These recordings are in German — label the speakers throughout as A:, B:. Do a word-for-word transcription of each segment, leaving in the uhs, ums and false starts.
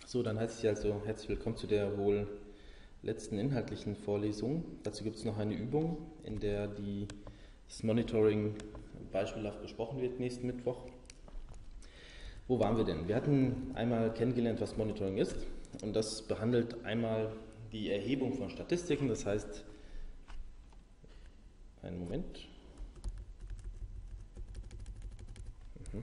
A: So, dann heißt es ja also herzlich willkommen zu der wohl letzten inhaltlichen Vorlesung. Dazu gibt es noch eine Übung, in der die, das Monitoring beispielhaft besprochen wird nächsten Mittwoch. Wo waren wir denn? Wir hatten einmal kennengelernt, was Monitoring ist, und das behandelt einmal die Erhebung von Statistiken, das heißt, einen Moment. Mhm.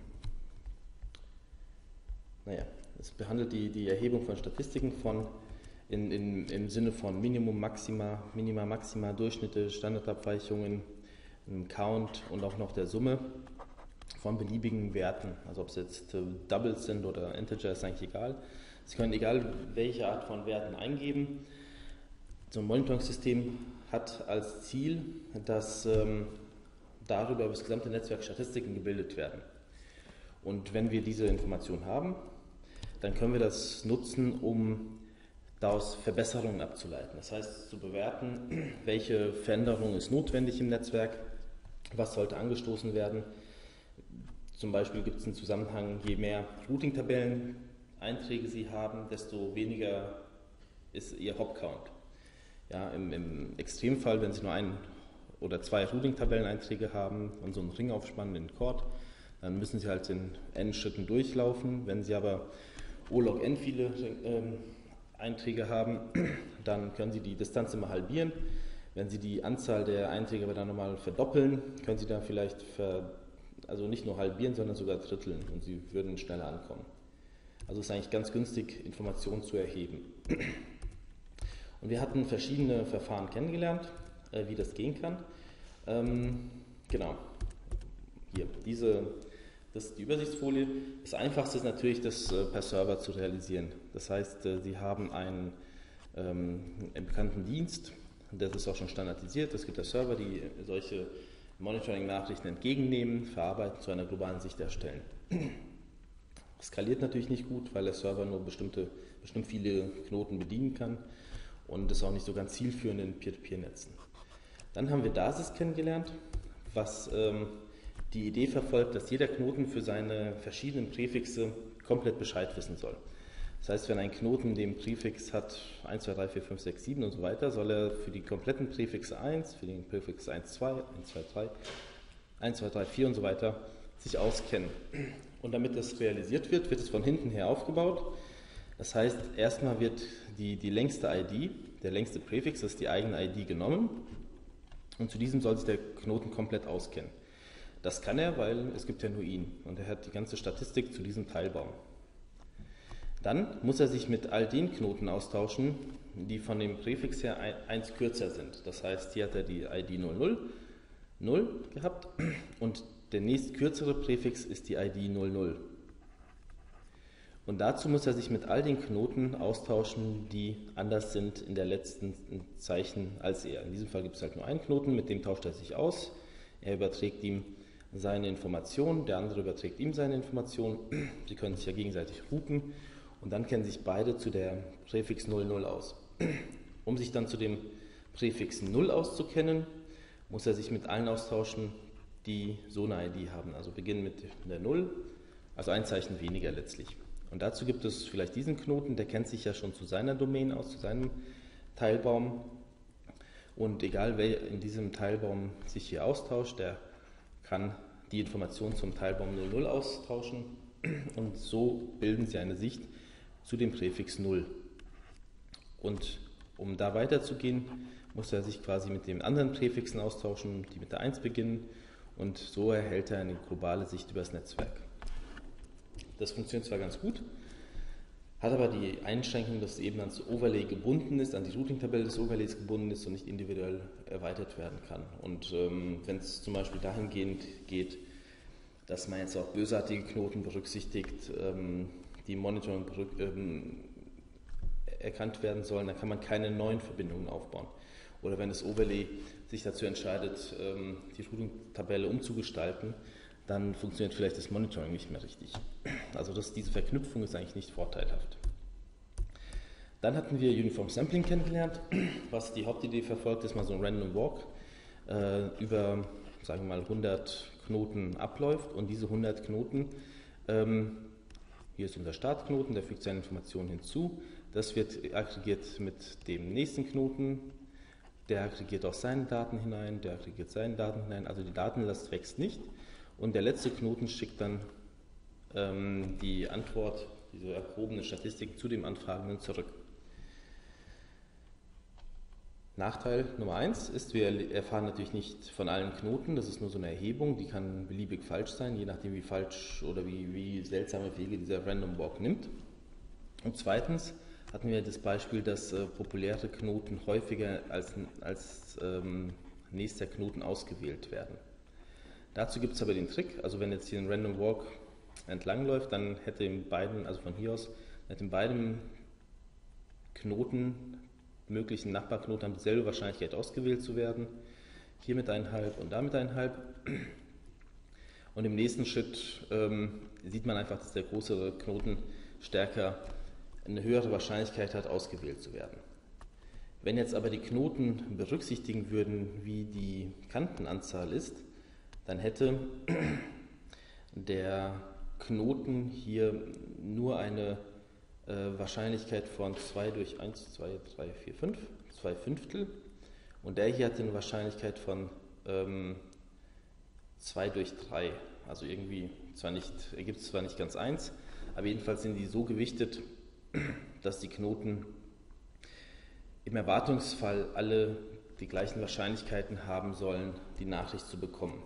A: Naja, es behandelt die, die Erhebung von Statistiken von in, in, im Sinne von Minimum, Maxima, Minima, Maxima, Durchschnitte, Standardabweichungen, einem Count und auch noch der Summe von beliebigen Werten. Also ob es jetzt äh, Doubles sind oder Integer, ist eigentlich egal. Sie können egal welche Art von Werten eingeben. So ein Monitoring-System hat als Ziel, dass ähm, darüber über das gesamte Netzwerk Statistiken gebildet werden. Und wenn wir diese Information haben, dann können wir das nutzen, um daraus Verbesserungen abzuleiten. Das heißt, zu bewerten, welche Veränderung ist notwendig im Netzwerk, was sollte angestoßen werden. Zum Beispiel gibt es einen Zusammenhang, je mehr Routing-Tabellen-Einträge Sie haben, desto weniger ist Ihr Hop-Count. Ja, im, im Extremfall, wenn Sie nur ein oder zwei Routing-Tabellen-Einträge haben und so einen Ring aufspannen in Chord, dann müssen Sie halt in n Schritten durchlaufen. Wenn Sie aber O log n viele ähm, Einträge haben, dann können Sie die Distanz immer halbieren. Wenn Sie die Anzahl der Einträge aber dann nochmal verdoppeln, können Sie da vielleicht ver, also nicht nur halbieren, sondern sogar dritteln und Sie würden schneller ankommen. Also es ist eigentlich ganz günstig, Informationen zu erheben. Und wir hatten verschiedene Verfahren kennengelernt, äh, wie das gehen kann. Ähm, genau, hier, diese, das ist die Übersichtsfolie. Das Einfachste ist natürlich, das äh, per Server zu realisieren. Das heißt, äh, Sie haben einen, ähm, einen bekannten Dienst, das ist auch schon standardisiert. Es gibt ja Server, die solche Monitoring-Nachrichten entgegennehmen, verarbeiten, zu einer globalen Sicht erstellen. Skaliert natürlich nicht gut, weil der Server nur bestimmte, bestimmt viele Knoten bedienen kann und ist auch nicht so ganz zielführend in Peer-to-Peer-Netzen. Dann haben wir DASIS kennengelernt, was ähm, die Idee verfolgt, dass jeder Knoten für seine verschiedenen Präfixe komplett Bescheid wissen soll. Das heißt, wenn ein Knoten den Präfix hat eins, zwei, drei, vier, fünf, sechs, sieben und so weiter, soll er für die kompletten Präfixe eins, für den Präfix eins, zwei, eins, zwei, drei, eins, zwei, drei, vier und so weiter sich auskennen. Und damit das realisiert wird, wird es von hinten her aufgebaut. Das heißt, erstmal wird die, die längste I D, der längste Präfix, das ist die eigene I D, genommen und zu diesem soll sich der Knoten komplett auskennen. Das kann er, weil es gibt ja nur ihn und er hat die ganze Statistik zu diesem Teilbaum. Dann muss er sich mit all den Knoten austauschen, die von dem Präfix her eins kürzer sind. Das heißt, hier hat er die I D null null null gehabt und der nächst kürzere Präfix ist die I D null null. Und dazu muss er sich mit all den Knoten austauschen, die anders sind in der letzten Zeichen als er. In diesem Fall gibt es halt nur einen Knoten, mit dem tauscht er sich aus. Er überträgt ihm seine Informationen, der andere überträgt ihm seine Informationen. Sie können sich ja gegenseitig routen und dann kennen sich beide zu der Präfix null null aus. Um sich dann zu dem Präfix null auszukennen, muss er sich mit allen austauschen, die so eine I D haben. Also beginnen mit der null, also ein Zeichen weniger letztlich. Und dazu gibt es vielleicht diesen Knoten, der kennt sich ja schon zu seiner Domain aus, zu seinem Teilbaum. Und egal wer in diesem Teilbaum sich hier austauscht, der kann die Information zum Teilbaum null null austauschen. Und so bilden sie eine Sicht zu dem Präfix null. Und um da weiterzugehen, muss er sich quasi mit den anderen Präfixen austauschen, die mit der eins beginnen. Und so erhält er eine globale Sicht über das Netzwerk. Das funktioniert zwar ganz gut, hat aber die Einschränkung, dass es eben ans Overlay gebunden ist, an die Routing-Tabelle des Overlays gebunden ist und nicht individuell erweitert werden kann. Und ähm, wenn es zum Beispiel dahingehend geht, dass man jetzt auch bösartige Knoten berücksichtigt, ähm, die im Monitoring ähm, erkannt werden sollen, dann kann man keine neuen Verbindungen aufbauen. Oder wenn das Overlay sich dazu entscheidet, ähm, die Routing-Tabelle umzugestalten, dann funktioniert vielleicht das Monitoring nicht mehr richtig. Also das, diese Verknüpfung ist eigentlich nicht vorteilhaft. Dann hatten wir Uniform Sampling kennengelernt, was die Hauptidee verfolgt, dass man so ein Random Walk äh, über, sagen wir mal, hundert Knoten abläuft und diese hundert Knoten ähm, hier ist unser Startknoten, der fügt seine Informationen hinzu. Das wird aggregiert mit dem nächsten Knoten, der aggregiert auch seine Daten hinein, der aggregiert seine Daten hinein, also die Datenlast wächst nicht. Und der letzte Knoten schickt dann ähm, die Antwort, diese erprobene Statistik zu dem Anfragenden zurück. Nachteil Nummer eins ist, wir erfahren natürlich nicht von allen Knoten, das ist nur so eine Erhebung, die kann beliebig falsch sein, je nachdem wie falsch oder wie, wie seltsame Wege dieser Random Walk nimmt. Und zweitens hatten wir das Beispiel, dass äh, populäre Knoten häufiger als, als ähm, nächster Knoten ausgewählt werden. Dazu gibt es aber den Trick, also wenn jetzt hier ein Random Walk entlangläuft, dann hätte in beiden, also von hier aus, hätte in beiden Knoten, möglichen Nachbarknoten haben dieselbe Wahrscheinlichkeit ausgewählt zu werden. Hier mit eineinhalb und da mit eineinhalb. Und im nächsten Schritt ähm, sieht man einfach, dass der größere Knoten stärker eine höhere Wahrscheinlichkeit hat, ausgewählt zu werden. Wenn jetzt aber die Knoten berücksichtigen würden, wie die Kantenanzahl ist, dann hätte der Knoten hier nur eine äh, Wahrscheinlichkeit von zwei durch eins, zwei, drei, vier, fünf, zwei Fünftel. Und der hier hat eine Wahrscheinlichkeit von ähm, zwei durch drei. Also irgendwie zwar nicht, ergibt es zwar nicht ganz eins, aber jedenfalls sind die so gewichtet, dass die Knoten im Erwartungsfall alle die gleichen Wahrscheinlichkeiten haben sollen, die Nachricht zu bekommen.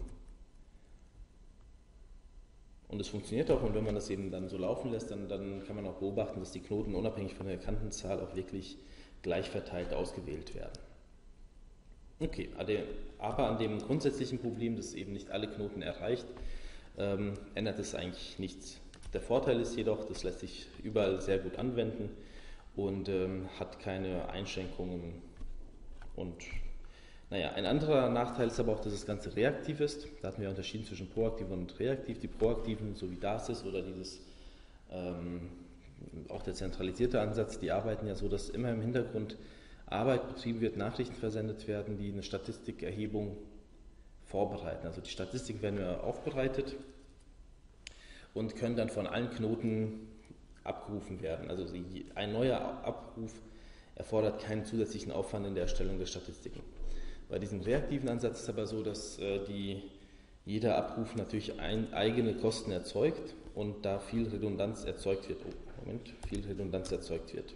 A: Und es funktioniert auch, und wenn man das eben dann so laufen lässt, dann, dann kann man auch beobachten, dass die Knoten unabhängig von der Kantenzahl auch wirklich gleich verteilt ausgewählt werden. Okay, aber an dem grundsätzlichen Problem, dass eben nicht alle Knoten erreicht, ähm, ändert es eigentlich nichts. Der Vorteil ist jedoch, das lässt sich überall sehr gut anwenden und ähm, hat keine Einschränkungen. Und naja, ein anderer Nachteil ist aber auch, dass das Ganze reaktiv ist. Da hatten wir unterschieden zwischen proaktiv und reaktiv. Die proaktiven, so wie DASYS oder dieses, ähm, auch der zentralisierte Ansatz, die arbeiten ja so, dass immer im Hintergrund Arbeit betrieben wird, Nachrichten versendet werden, die eine Statistikerhebung vorbereiten. Also die Statistik werden ja aufbereitet und können dann von allen Knoten abgerufen werden. Also ein neuer Abruf erfordert keinen zusätzlichen Aufwand in der Erstellung der Statistiken. Bei diesem reaktiven Ansatz ist es aber so, dass äh, die, jeder Abruf natürlich ein, eigene Kosten erzeugt und da viel Redundanz erzeugt wird. Oh, Moment, viel Redundanz erzeugt wird.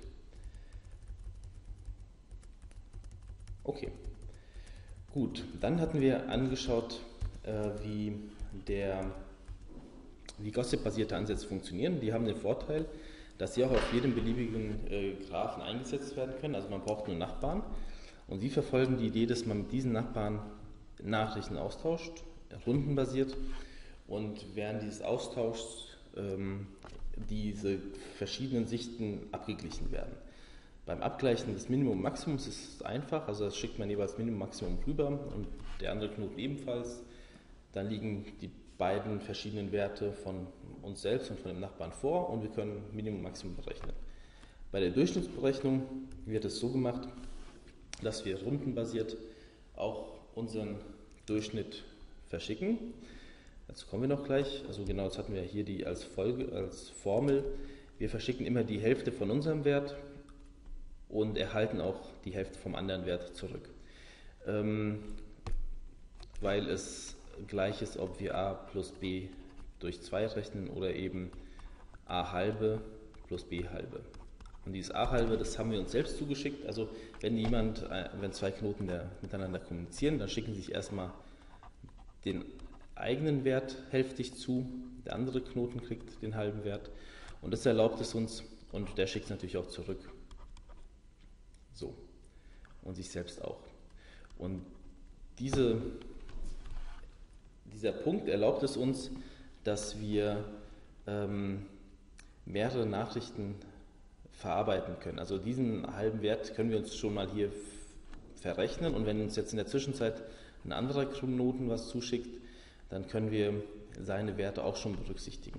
A: Okay, gut. Dann hatten wir angeschaut, äh, wie, der, wie Gossip-basierte Ansätze funktionieren. Die haben den Vorteil, dass sie auch auf jedem beliebigen äh, Graphen eingesetzt werden können. Also man braucht nur Nachbarn. Und sie verfolgen die Idee, dass man mit diesen Nachbarn Nachrichten austauscht, rundenbasiert, und während dieses Austauschs ähm, diese verschiedenen Sichten abgeglichen werden. Beim Abgleichen des Minimum und Maximums ist es einfach, also das schickt man jeweils Minimum und Maximum rüber und der andere Knoten ebenfalls. Dann liegen die beiden verschiedenen Werte von uns selbst und von dem Nachbarn vor und wir können Minimum und Maximum berechnen. Bei der Durchschnittsberechnung wird es so gemacht, dass wir rundenbasiert auch unseren Durchschnitt verschicken. Dazu kommen wir noch gleich. Also genau, das hatten wir hier die als Folge, als Formel. Wir verschicken immer die Hälfte von unserem Wert und erhalten auch die Hälfte vom anderen Wert zurück. Ähm, weil es gleich ist, ob wir a plus b durch zwei rechnen oder eben a halbe plus b halbe. Und dieses a halbe, das haben wir uns selbst zugeschickt. Also wenn jemand, wenn zwei Knoten der, miteinander kommunizieren, dann schicken sie sich erstmal den eigenen Wert hälftig zu, der andere Knoten kriegt den halben Wert und das erlaubt es uns und der schickt es natürlich auch zurück. So. Und sich selbst auch. Und diese, dieser Punkt erlaubt es uns, dass wir ähm, mehrere Nachrichten verarbeiten können. Also diesen halben Wert können wir uns schon mal hier verrechnen und wenn uns jetzt in der Zwischenzeit ein anderer Knoten was zuschickt, dann können wir seine Werte auch schon berücksichtigen.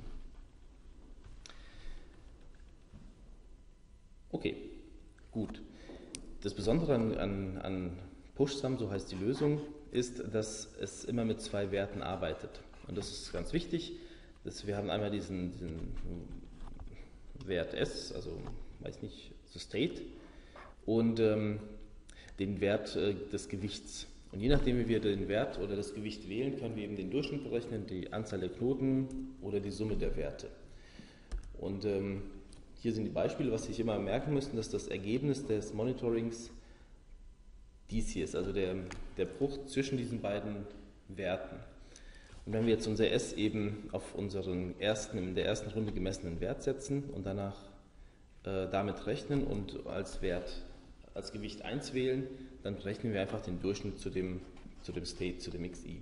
A: Okay, gut. Das Besondere an, an, an PushSum, so heißt die Lösung, ist, dass es immer mit zwei Werten arbeitet. Und das ist ganz wichtig. Dass wir haben einmal diesen, diesen Wert S, also weiß nicht, the state, und ähm, den Wert äh, des Gewichts. Und je nachdem, wie wir den Wert oder das Gewicht wählen, können wir eben den Durchschnitt berechnen, die Anzahl der Knoten oder die Summe der Werte. Und ähm, hier sind die Beispiele, was Sie sich immer merken müssen, dass das Ergebnis des Monitorings dies hier ist, also der, der Bruch zwischen diesen beiden Werten. Und wenn wir jetzt unser S eben auf unseren ersten, in der ersten Runde gemessenen Wert setzen und danach äh, damit rechnen und als Wert, als Gewicht eins wählen, dann berechnen wir einfach den Durchschnitt zu dem, zu dem State, zu dem X I.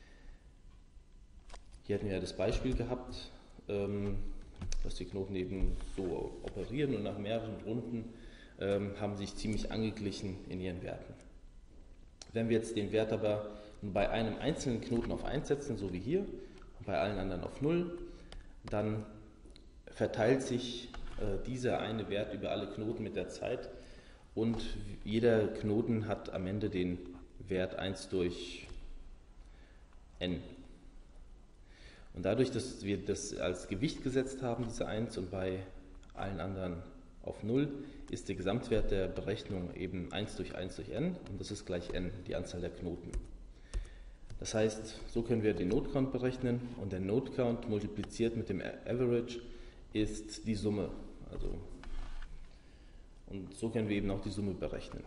A: Hier hatten wir ja das Beispiel gehabt, ähm, dass die Knoten eben so operieren und nach mehreren Runden ähm, haben sich ziemlich angeglichen in ihren Werten. Wenn wir jetzt den Wert aber bei einem einzelnen Knoten auf eins setzen, so wie hier, und bei allen anderen auf null, dann verteilt sich äh, dieser eine Wert über alle Knoten mit der Zeit und jeder Knoten hat am Ende den Wert eins durch n. Und dadurch, dass wir das als Gewicht gesetzt haben, diese eins, und bei allen anderen auf null, ist der Gesamtwert der Berechnung eben eins durch eins durch n und das ist gleich n, die Anzahl der Knoten. Das heißt, so können wir den Node Count berechnen und der Node Count multipliziert mit dem Average ist die Summe. Also, und so können wir eben auch die Summe berechnen.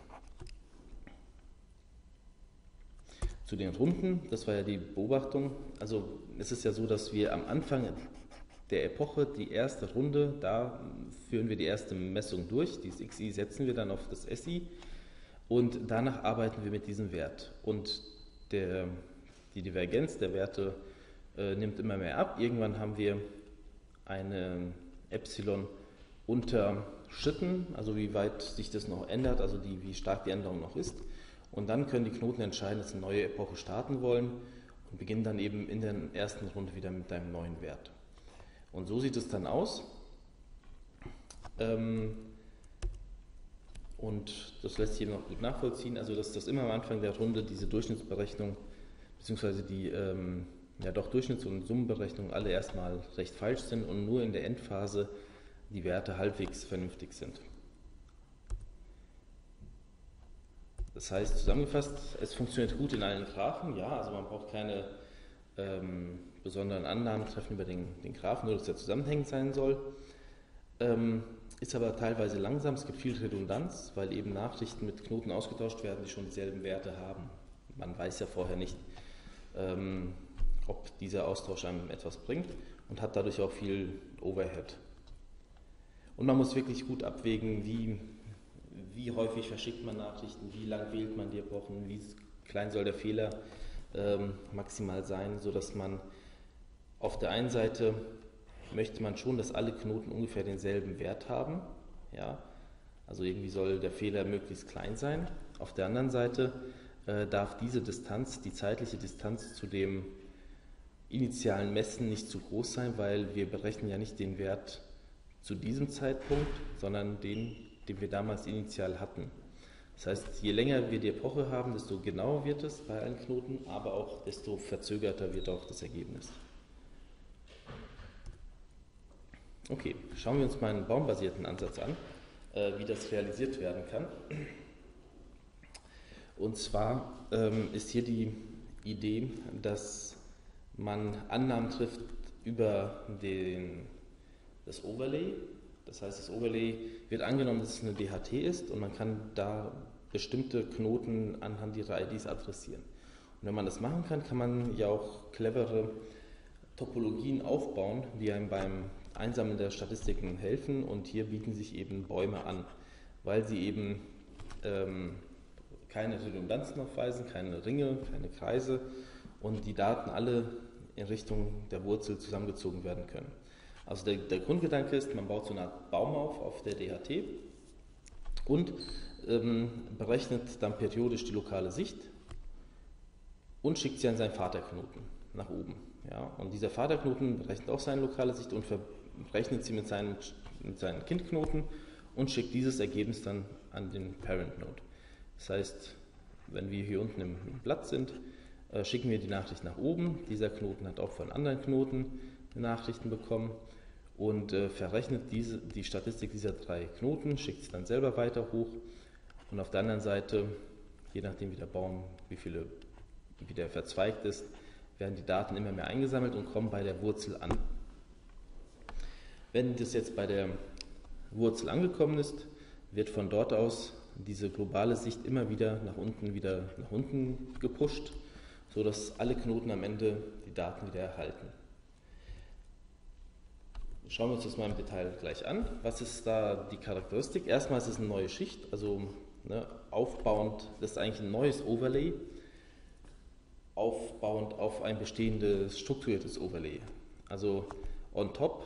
A: Zu den Runden, das war ja die Beobachtung, also es ist ja so, dass wir am Anfang der Epoche die erste Runde, da führen wir die erste Messung durch, dieses X I setzen wir dann auf das S I und danach arbeiten wir mit diesem Wert. Und der, die Divergenz der Werte äh, nimmt immer mehr ab. Irgendwann haben wir eine Epsilon unterschritten, also wie weit sich das noch ändert, also die, wie stark die Änderung noch ist. Und dann können die Knoten entscheiden, dass sie eine neue Epoche starten wollen und beginnen dann eben in der ersten Runde wieder mit einem neuen Wert. Und so sieht es dann aus. Ähm, und das lässt sich eben noch gut nachvollziehen, also dass das immer am Anfang der Runde diese Durchschnittsberechnung, beziehungsweise die ähm, ja doch Durchschnitts- und Summenberechnungen alle erstmal recht falsch sind und nur in der Endphase die Werte halbwegs vernünftig sind. Das heißt, zusammengefasst, es funktioniert gut in allen Graphen, ja, also man braucht keine ähm, besonderen Annahmen treffen über den, den Graphen, nur dass der zusammenhängend sein soll. Ähm, ist aber teilweise langsam, es gibt viel Redundanz, weil eben Nachrichten mit Knoten ausgetauscht werden, die schon dieselben Werte haben. Man weiß ja vorher nicht, ähm, ob dieser Austausch einem etwas bringt und hat dadurch auch viel Overhead. Und man muss wirklich gut abwägen, wie, wie häufig verschickt man Nachrichten, wie lang wählt man die Epochen, wie klein soll der Fehler ähm, maximal sein, sodass man auf der einen Seite möchte man schon, dass alle Knoten ungefähr denselben Wert haben, ja, also irgendwie soll der Fehler möglichst klein sein. Auf der anderen Seite äh, darf diese Distanz, die zeitliche Distanz zu dem initialen Messen nicht zu groß sein, weil wir berechnen ja nicht den Wert zu diesem Zeitpunkt, sondern den, den wir damals initial hatten. Das heißt, je länger wir die Epoche haben, desto genauer wird es bei allen Knoten, aber auch desto verzögerter wird auch das Ergebnis. Okay, schauen wir uns mal einen baumbasierten Ansatz an, äh, wie das realisiert werden kann. Und zwar ähm, ist hier die Idee, dass man Annahmen trifft über den, das Overlay. Das heißt, das Overlay wird angenommen, dass es eine D H T ist und man kann da bestimmte Knoten anhand ihrer I Ds adressieren. Und wenn man das machen kann, kann man ja auch clevere Topologien aufbauen, die einem beim Einsammeln der Statistiken helfen, und hier bieten sich eben Bäume an, weil sie eben ähm, keine Redundanzen aufweisen, keine Ringe, keine Kreise und die Daten alle in Richtung der Wurzel zusammengezogen werden können. Also der, der Grundgedanke ist, man baut so eine Art Baum auf auf der D H T und ähm, berechnet dann periodisch die lokale Sicht und schickt sie an seinen Vaterknoten nach oben. Ja? Und dieser Vaterknoten berechnet auch seine lokale Sicht und verrechnet sie mit seinen, mit seinen Kindknoten und schickt dieses Ergebnis dann an den Parent Node. Das heißt, wenn wir hier unten im Blatt sind, äh, schicken wir die Nachricht nach oben. Dieser Knoten hat auch von anderen Knoten Nachrichten bekommen und äh, verrechnet diese, die Statistik dieser drei Knoten, schickt es dann selber weiter hoch und auf der anderen Seite, je nachdem wie der Baum, wie viele, wie der verzweigt ist, werden die Daten immer mehr eingesammelt und kommen bei der Wurzel an. Wenn das jetzt bei der Wurzel angekommen ist, wird von dort aus diese globale Sicht immer wieder nach unten, wieder nach unten gepusht, sodass alle Knoten am Ende die Daten wieder erhalten. Schauen wir uns das mal im Detail gleich an. Was ist da die Charakteristik? Erstmal ist es eine neue Schicht, also ne, aufbauend, das ist eigentlich ein neues Overlay, aufbauend auf ein bestehendes strukturiertes Overlay. Also on top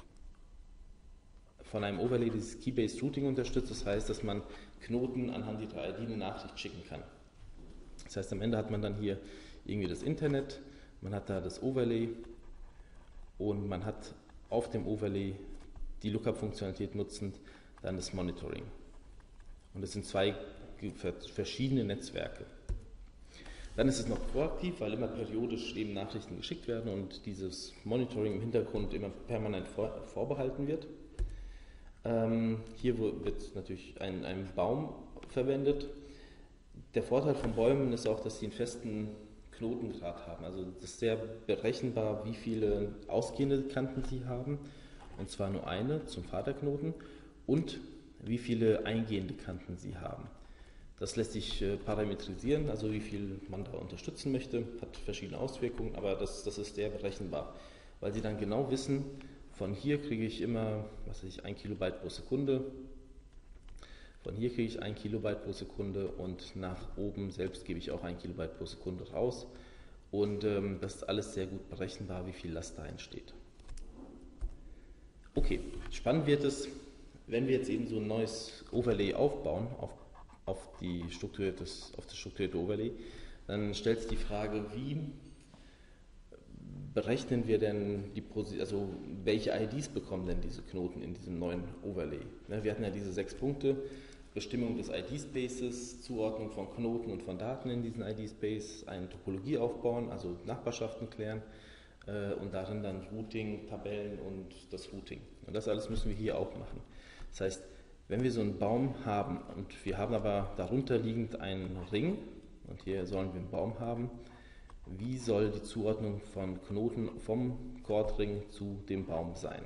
A: von einem Overlay dieses Key-Based Routing unterstützt, das heißt, dass man Knoten anhand ihrer I D eine Nachricht schicken kann. Das heißt, am Ende hat man dann hier irgendwie das Internet, man hat da das Overlay und man hat auf dem Overlay die Lookup-Funktionalität nutzend dann das Monitoring. Und das sind zwei verschiedene Netzwerke. Dann ist es noch proaktiv, weil immer periodisch eben Nachrichten geschickt werden und dieses Monitoring im Hintergrund immer permanent vor, vorbehalten wird. Ähm, hier wird natürlich ein, ein Baum verwendet. Der Vorteil von Bäumen ist auch, dass sie einen festen Knotengrad haben. Also das ist sehr berechenbar, wie viele ausgehende Kanten sie haben, und zwar nur eine zum Vaterknoten, und wie viele eingehende Kanten sie haben. Das lässt sich äh, parametrisieren, also wie viel man da unterstützen möchte, hat verschiedene Auswirkungen, aber das, das ist sehr berechenbar, weil sie dann genau wissen, von hier kriege ich immer, was weiß ich, ein Kilobyte pro Sekunde, von hier kriege ich ein Kilobyte pro Sekunde und nach oben selbst gebe ich auch ein Kilobyte pro Sekunde raus. Und ähm, das ist alles sehr gut berechenbar, wie viel Last da entsteht. Okay, spannend wird es, wenn wir jetzt eben so ein neues Overlay aufbauen, auf, auf, die strukturiertes, auf das strukturierte Overlay, dann stellt sich die Frage, wie berechnen wir denn die Position, also welche I Ds bekommen denn diese Knoten in diesem neuen Overlay? Wir hatten ja diese sechs Punkte. Bestimmung des I D-Spaces, Zuordnung von Knoten und von Daten in diesen I D-Space, eine Topologie aufbauen, also Nachbarschaften klären äh, und darin dann Routing, Tabellen und das Routing. Und das alles müssen wir hier auch machen. Das heißt, wenn wir so einen Baum haben und wir haben aber darunter liegend einen Ring und hier sollen wir einen Baum haben, wie soll die Zuordnung von Knoten vom Chordring zu dem Baum sein?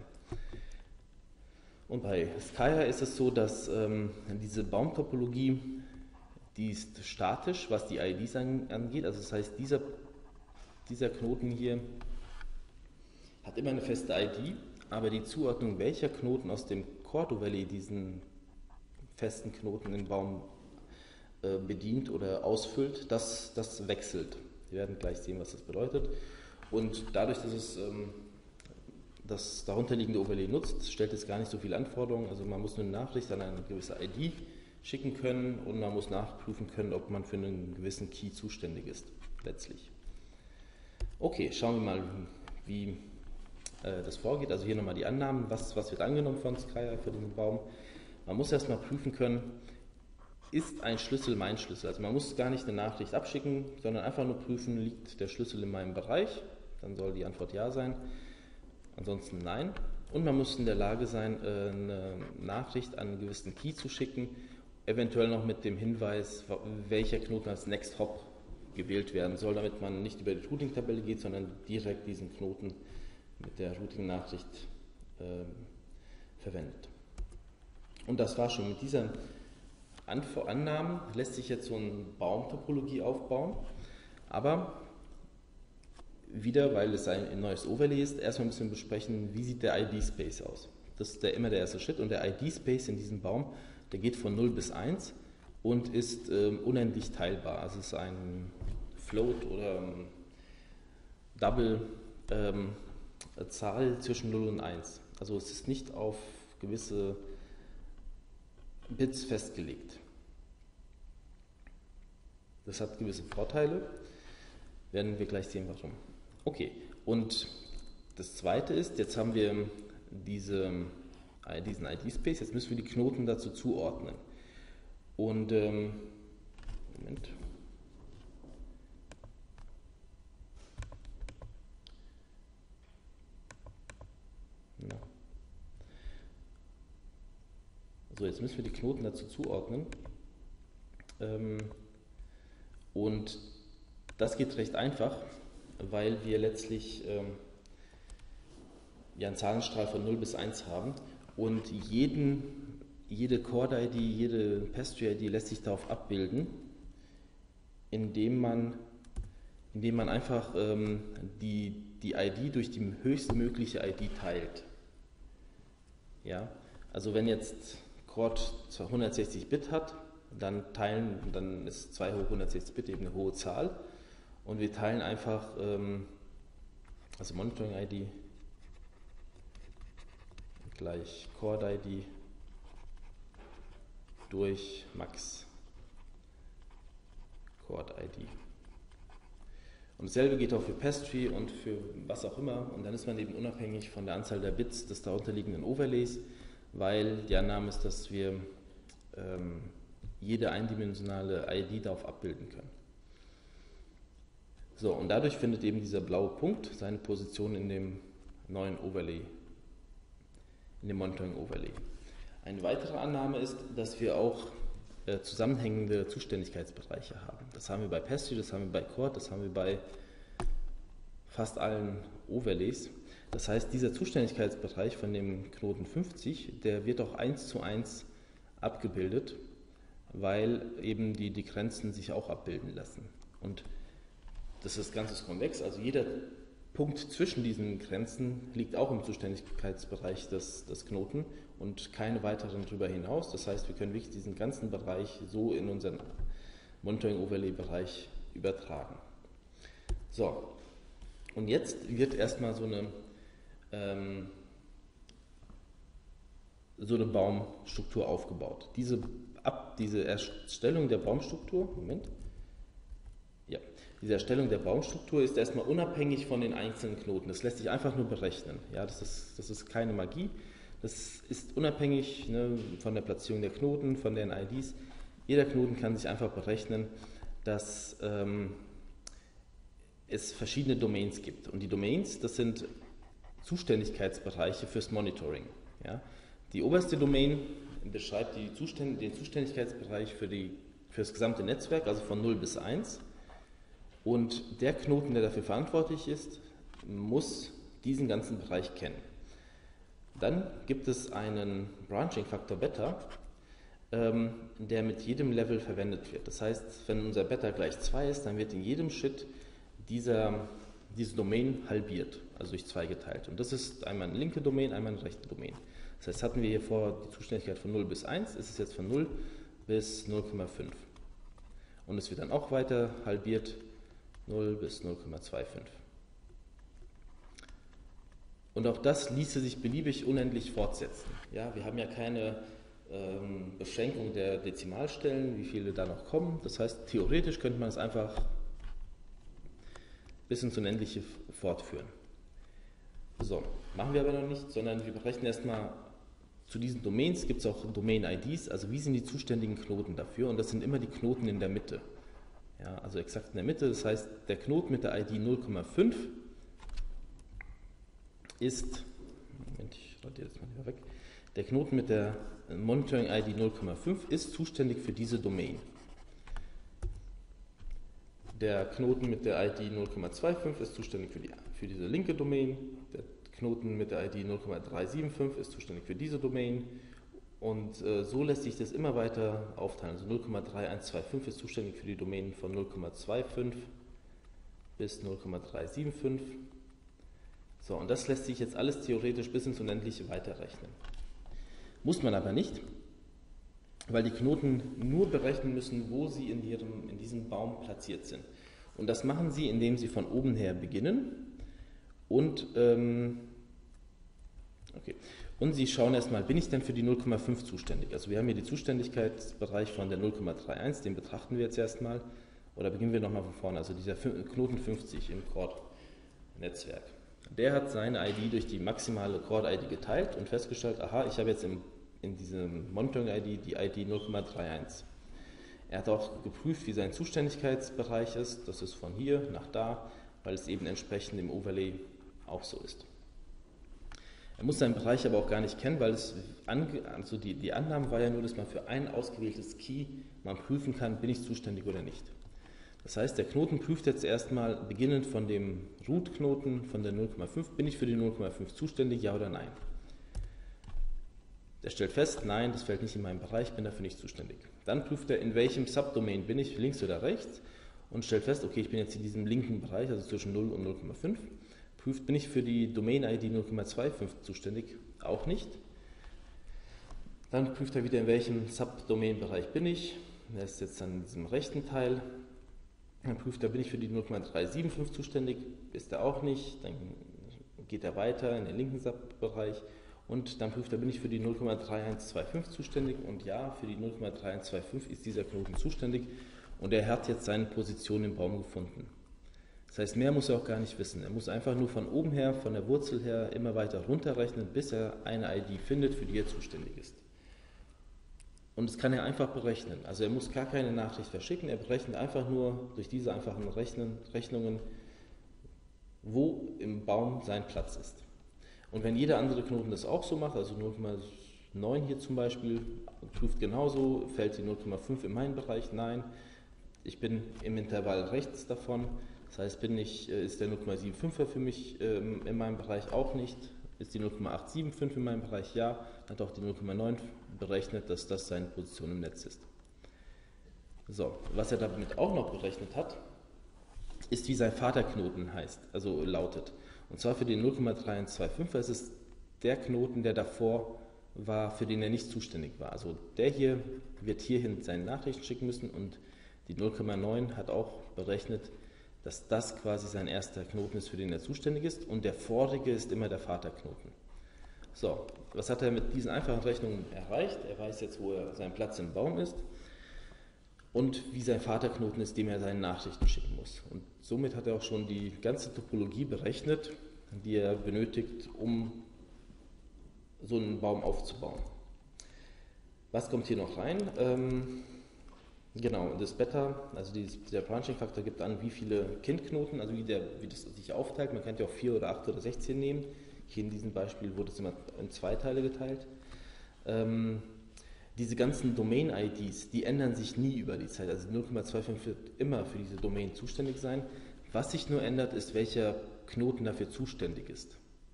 A: Und bei Skya ist es so, dass ähm, diese Baumtopologie, die ist statisch, was die I Ds an, angeht. Also das heißt, dieser, dieser Knoten hier hat immer eine feste I D, aber die Zuordnung, welcher Knoten aus dem Chord Valley diesen festen Knoten im Baum äh, bedient oder ausfüllt, das, das wechselt. Wir werden gleich sehen, was das bedeutet. Und dadurch, dass es ähm, das darunterliegende Overlay nutzt, stellt es gar nicht so viele Anforderungen. Also man muss nur eine Nachricht an eine gewisse I D schicken können und man muss nachprüfen können, ob man für einen gewissen Key zuständig ist, letztlich. Okay, schauen wir mal, wie äh, das vorgeht. Also hier nochmal die Annahmen, was, was wird angenommen von Skya für diesen Baum. Man muss erstmal prüfen können, ist ein Schlüssel mein Schlüssel? Also man muss gar nicht eine Nachricht abschicken, sondern einfach nur prüfen, liegt der Schlüssel in meinem Bereich? Dann soll die Antwort ja sein. Ansonsten nein. Und man muss in der Lage sein, eine Nachricht an einen gewissen Key zu schicken, eventuell noch mit dem Hinweis, welcher Knoten als Next Hop gewählt werden soll, damit man nicht über die Routing-Tabelle geht, sondern direkt diesen Knoten mit der Routing-Nachricht äh, verwendet. Und das war schon. Mit dieser Annahmen lässt sich jetzt so eine Baumtopologie aufbauen, aber wieder, weil es ein neues Overlay ist, erstmal müssen wir besprechen, wie sieht der I D-Space aus. Das ist der, immer der erste Schritt und der I D-Space in diesem Baum, der geht von null bis eins und ist ähm, unendlich teilbar. Also es ist ein Float oder ähm, Double ähm, Zahl zwischen null und eins. Also es ist nicht auf gewisse Bits festgelegt. Das hat gewisse Vorteile, werden wir gleich sehen, warum. Okay, und das zweite ist, jetzt haben wir diese, diesen I D-Space, jetzt müssen wir die Knoten dazu zuordnen. Und, ähm, Moment. Ja. So, jetzt müssen wir die Knoten dazu zuordnen. Ähm, und das geht recht einfach, weil wir letztlich ähm, ja einen Zahlenstrahl von null bis eins haben und jeden, jede Chord-I D, jede Pastry-I D lässt sich darauf abbilden, indem man, indem man einfach ähm, die, die I D durch die höchstmögliche I D teilt. Ja? Also wenn jetzt Chord hundertsechzig Bit hat, dann teilen, dann ist zwei hoch hundertsechzig Bit eben eine hohe Zahl und wir teilen einfach, ähm, also Monitoring-I D gleich Chord-I D durch Max Chord-I D. Und dasselbe geht auch für Pastry und für was auch immer. Und dann ist man eben unabhängig von der Anzahl der Bits des darunterliegenden Overlays, weil die Annahme ist, dass wir ähm, jede eindimensionale I D darauf abbilden können. So, und dadurch findet eben dieser blaue Punkt seine Position in dem neuen Overlay, in dem Monitoring-Overlay. Eine weitere Annahme ist, dass wir auch äh, zusammenhängende Zuständigkeitsbereiche haben. Das haben wir bei Pastry, das haben wir bei Chord, das haben wir bei fast allen Overlays. Das heißt, dieser Zuständigkeitsbereich von dem Knoten fünfzig, der wird auch eins zu eins abgebildet, weil eben die, die Grenzen sich auch abbilden lassen. Und das ist ganz konvex, also jeder Punkt zwischen diesen Grenzen liegt auch im Zuständigkeitsbereich des, des Knoten und keine weiteren darüber hinaus. Das heißt, wir können wirklich diesen ganzen Bereich so in unseren Monitoring-Overlay-Bereich übertragen. So, und jetzt wird erstmal so eine, ähm, so eine Baumstruktur aufgebaut. Diese, ab, diese Erstellung der Baumstruktur, Moment, ja, diese Erstellung der Baumstruktur ist erstmal unabhängig von den einzelnen Knoten. Das lässt sich einfach nur berechnen. Ja, das ist, das ist keine Magie. Das ist unabhängig, ne, von der Platzierung der Knoten, von den I Ds. Jeder Knoten kann sich einfach berechnen, dass ähm, es verschiedene Domains gibt. Und die Domains, das sind Zuständigkeitsbereiche fürs Monitoring. Ja. Die oberste Domain beschreibt die Zuständ- den Zuständigkeitsbereich für, die, für das gesamte Netzwerk, also von null bis eins. Und der Knoten, der dafür verantwortlich ist, muss diesen ganzen Bereich kennen. Dann gibt es einen Branching-Faktor Beta, ähm, der mit jedem Level verwendet wird. Das heißt, wenn unser Beta gleich zwei ist, dann wird in jedem Schritt dieser, diese Domain halbiert, also durch zwei geteilt. Und das ist einmal eine linke Domain, einmal eine rechte Domain. Das heißt, hatten wir hier vor die Zuständigkeit von null bis eins, ist es jetzt von null bis null Komma fünf. Und es wird dann auch weiter halbiert, null bis null Komma fünfundzwanzig. Und auch das ließe sich beliebig unendlich fortsetzen. Ja, wir haben ja keine ähm, Beschränkung der Dezimalstellen, wie viele da noch kommen. Das heißt, theoretisch könnte man es einfach bis ins Unendliche fortführen. So, machen wir aber noch nicht, sondern wir berechnen erstmal, zu diesen Domains gibt es auch Domain-I Ds, also wie sind die zuständigen Knoten dafür, und das sind immer die Knoten in der Mitte. Ja, also exakt in der Mitte, das heißt, der Knoten mit der I D null Komma fünf ist, Moment, ich radiere das mal wieder weg, der Knoten mit der Monitoring-I D null Komma fünf ist zuständig für diese Domain. Der Knoten mit der I D null Komma fünfundzwanzig ist zuständig für, die, für diese linke Domain, der Knoten mit der I D null Komma dreihundertfünfundsiebzig ist zuständig für diese Domain. Und äh, so lässt sich das immer weiter aufteilen. Also null Komma einunddreißig ist zuständig für die Domänen von null Komma fünfundzwanzig bis null Komma dreihunderfünfundsiebzig. So, und das lässt sich jetzt alles theoretisch bis ins Unendliche weiterrechnen. Muss man aber nicht, weil die Knoten nur berechnen müssen, wo sie in, ihrem, in diesem Baum platziert sind. Und das machen sie, indem sie von oben her beginnen und ähm, okay. Und Sie schauen erstmal, bin ich denn für die null Komma fünf zuständig? Also wir haben hier den Zuständigkeitsbereich von der null Komma einunddreißig, den betrachten wir jetzt erstmal. Oder beginnen wir nochmal von vorne, also dieser Knoten fünfzig im Chord-Netzwerk. Der hat seine I D durch die maximale Chord-I D geteilt und festgestellt, aha, ich habe jetzt im, in diesem Monitoring-I D die I D null Komma einunddreißig. Er hat auch geprüft, wie sein Zuständigkeitsbereich ist. Das ist von hier nach da, weil es eben entsprechend im Overlay auch so ist. Er muss seinen Bereich aber auch gar nicht kennen, weil es ange, also die, die Annahme war ja nur, dass man für ein ausgewähltes Key mal prüfen kann, bin ich zuständig oder nicht. Das heißt, der Knoten prüft jetzt erstmal, beginnend von dem Root-Knoten, von der null Komma fünf, bin ich für die null Komma fünf zuständig, ja oder nein? Der stellt fest, nein, das fällt nicht in meinen Bereich, bin dafür nicht zuständig. Dann prüft er, in welchem Subdomain bin ich, links oder rechts, und stellt fest, okay, ich bin jetzt in diesem linken Bereich, also zwischen null und null Komma fünf. Prüft, bin ich für die Domain-I D null Komma fünfundzwanzig zuständig, auch nicht. Dann prüft er wieder, in welchem Subdomain-Bereich bin ich. Er ist jetzt an diesem rechten Teil. Dann prüft er, bin ich für die null Komma dreihundertfünfundsiebzig zuständig, ist er auch nicht. Dann geht er weiter in den linken Subbereich. Und dann prüft er, bin ich für die null Komma einunddreißig zuständig, und ja, für die null Komma einunddreißig ist dieser Knoten zuständig, und er hat jetzt seine Position im Baum gefunden. Das heißt, mehr muss er auch gar nicht wissen. Er muss einfach nur von oben her, von der Wurzel her, immer weiter runterrechnen, bis er eine I D findet, für die er zuständig ist. Und das kann er einfach berechnen. Also er muss gar keine Nachricht verschicken, er berechnet einfach nur durch diese einfachen Rechnen, Rechnungen, wo im Baum sein Platz ist. Und wenn jeder andere Knoten das auch so macht, also null Komma neun hier zum Beispiel, prüft genauso, fällt die null Komma fünf in meinen Bereich? Nein, ich bin im Intervall rechts davon, das heißt, bin ich, ist der null Komma fünfundsiebziger für mich ähm, in meinem Bereich auch nicht, ist die null Komma achthundertfünfundsiebzig in meinem Bereich? Ja, hat auch die null Komma neun berechnet, dass das seine Position im Netz ist. So, was er damit auch noch berechnet hat, ist, wie sein Vaterknoten heißt, also lautet. Und zwar für den null Komma dreihundertfünfundzwanzig ist es der Knoten, der davor war, für den er nicht zuständig war. Also der hier wird hierhin seine Nachrichten schicken müssen, und die null Komma neun hat auch berechnet, dass das quasi sein erster Knoten ist, für den er zuständig ist, und der vorige ist immer der Vaterknoten. So, was hat er mit diesen einfachen Rechnungen erreicht? Er weiß jetzt, wo er sein Platz im Baum ist und wie sein Vaterknoten ist, dem er seine Nachrichten schicken muss. Und somit hat er auch schon die ganze Topologie berechnet, die er benötigt, um so einen Baum aufzubauen. Was kommt hier noch rein? Ähm, genau, das Beta, also dieses, der Branching-Faktor gibt an, wie viele Kindknoten, also wie, der, wie das sich aufteilt. Man kann ja auch vier oder acht oder sechzehn nehmen. Hier in diesem Beispiel wurde es immer in zwei Teile geteilt. Ähm, Diese ganzen Domain-I Ds, die ändern sich nie über die Zeit. Also null Komma fünfundzwanzig wird immer für diese Domain zuständig sein. Was sich nur ändert, ist, welcher Knoten dafür zuständig ist.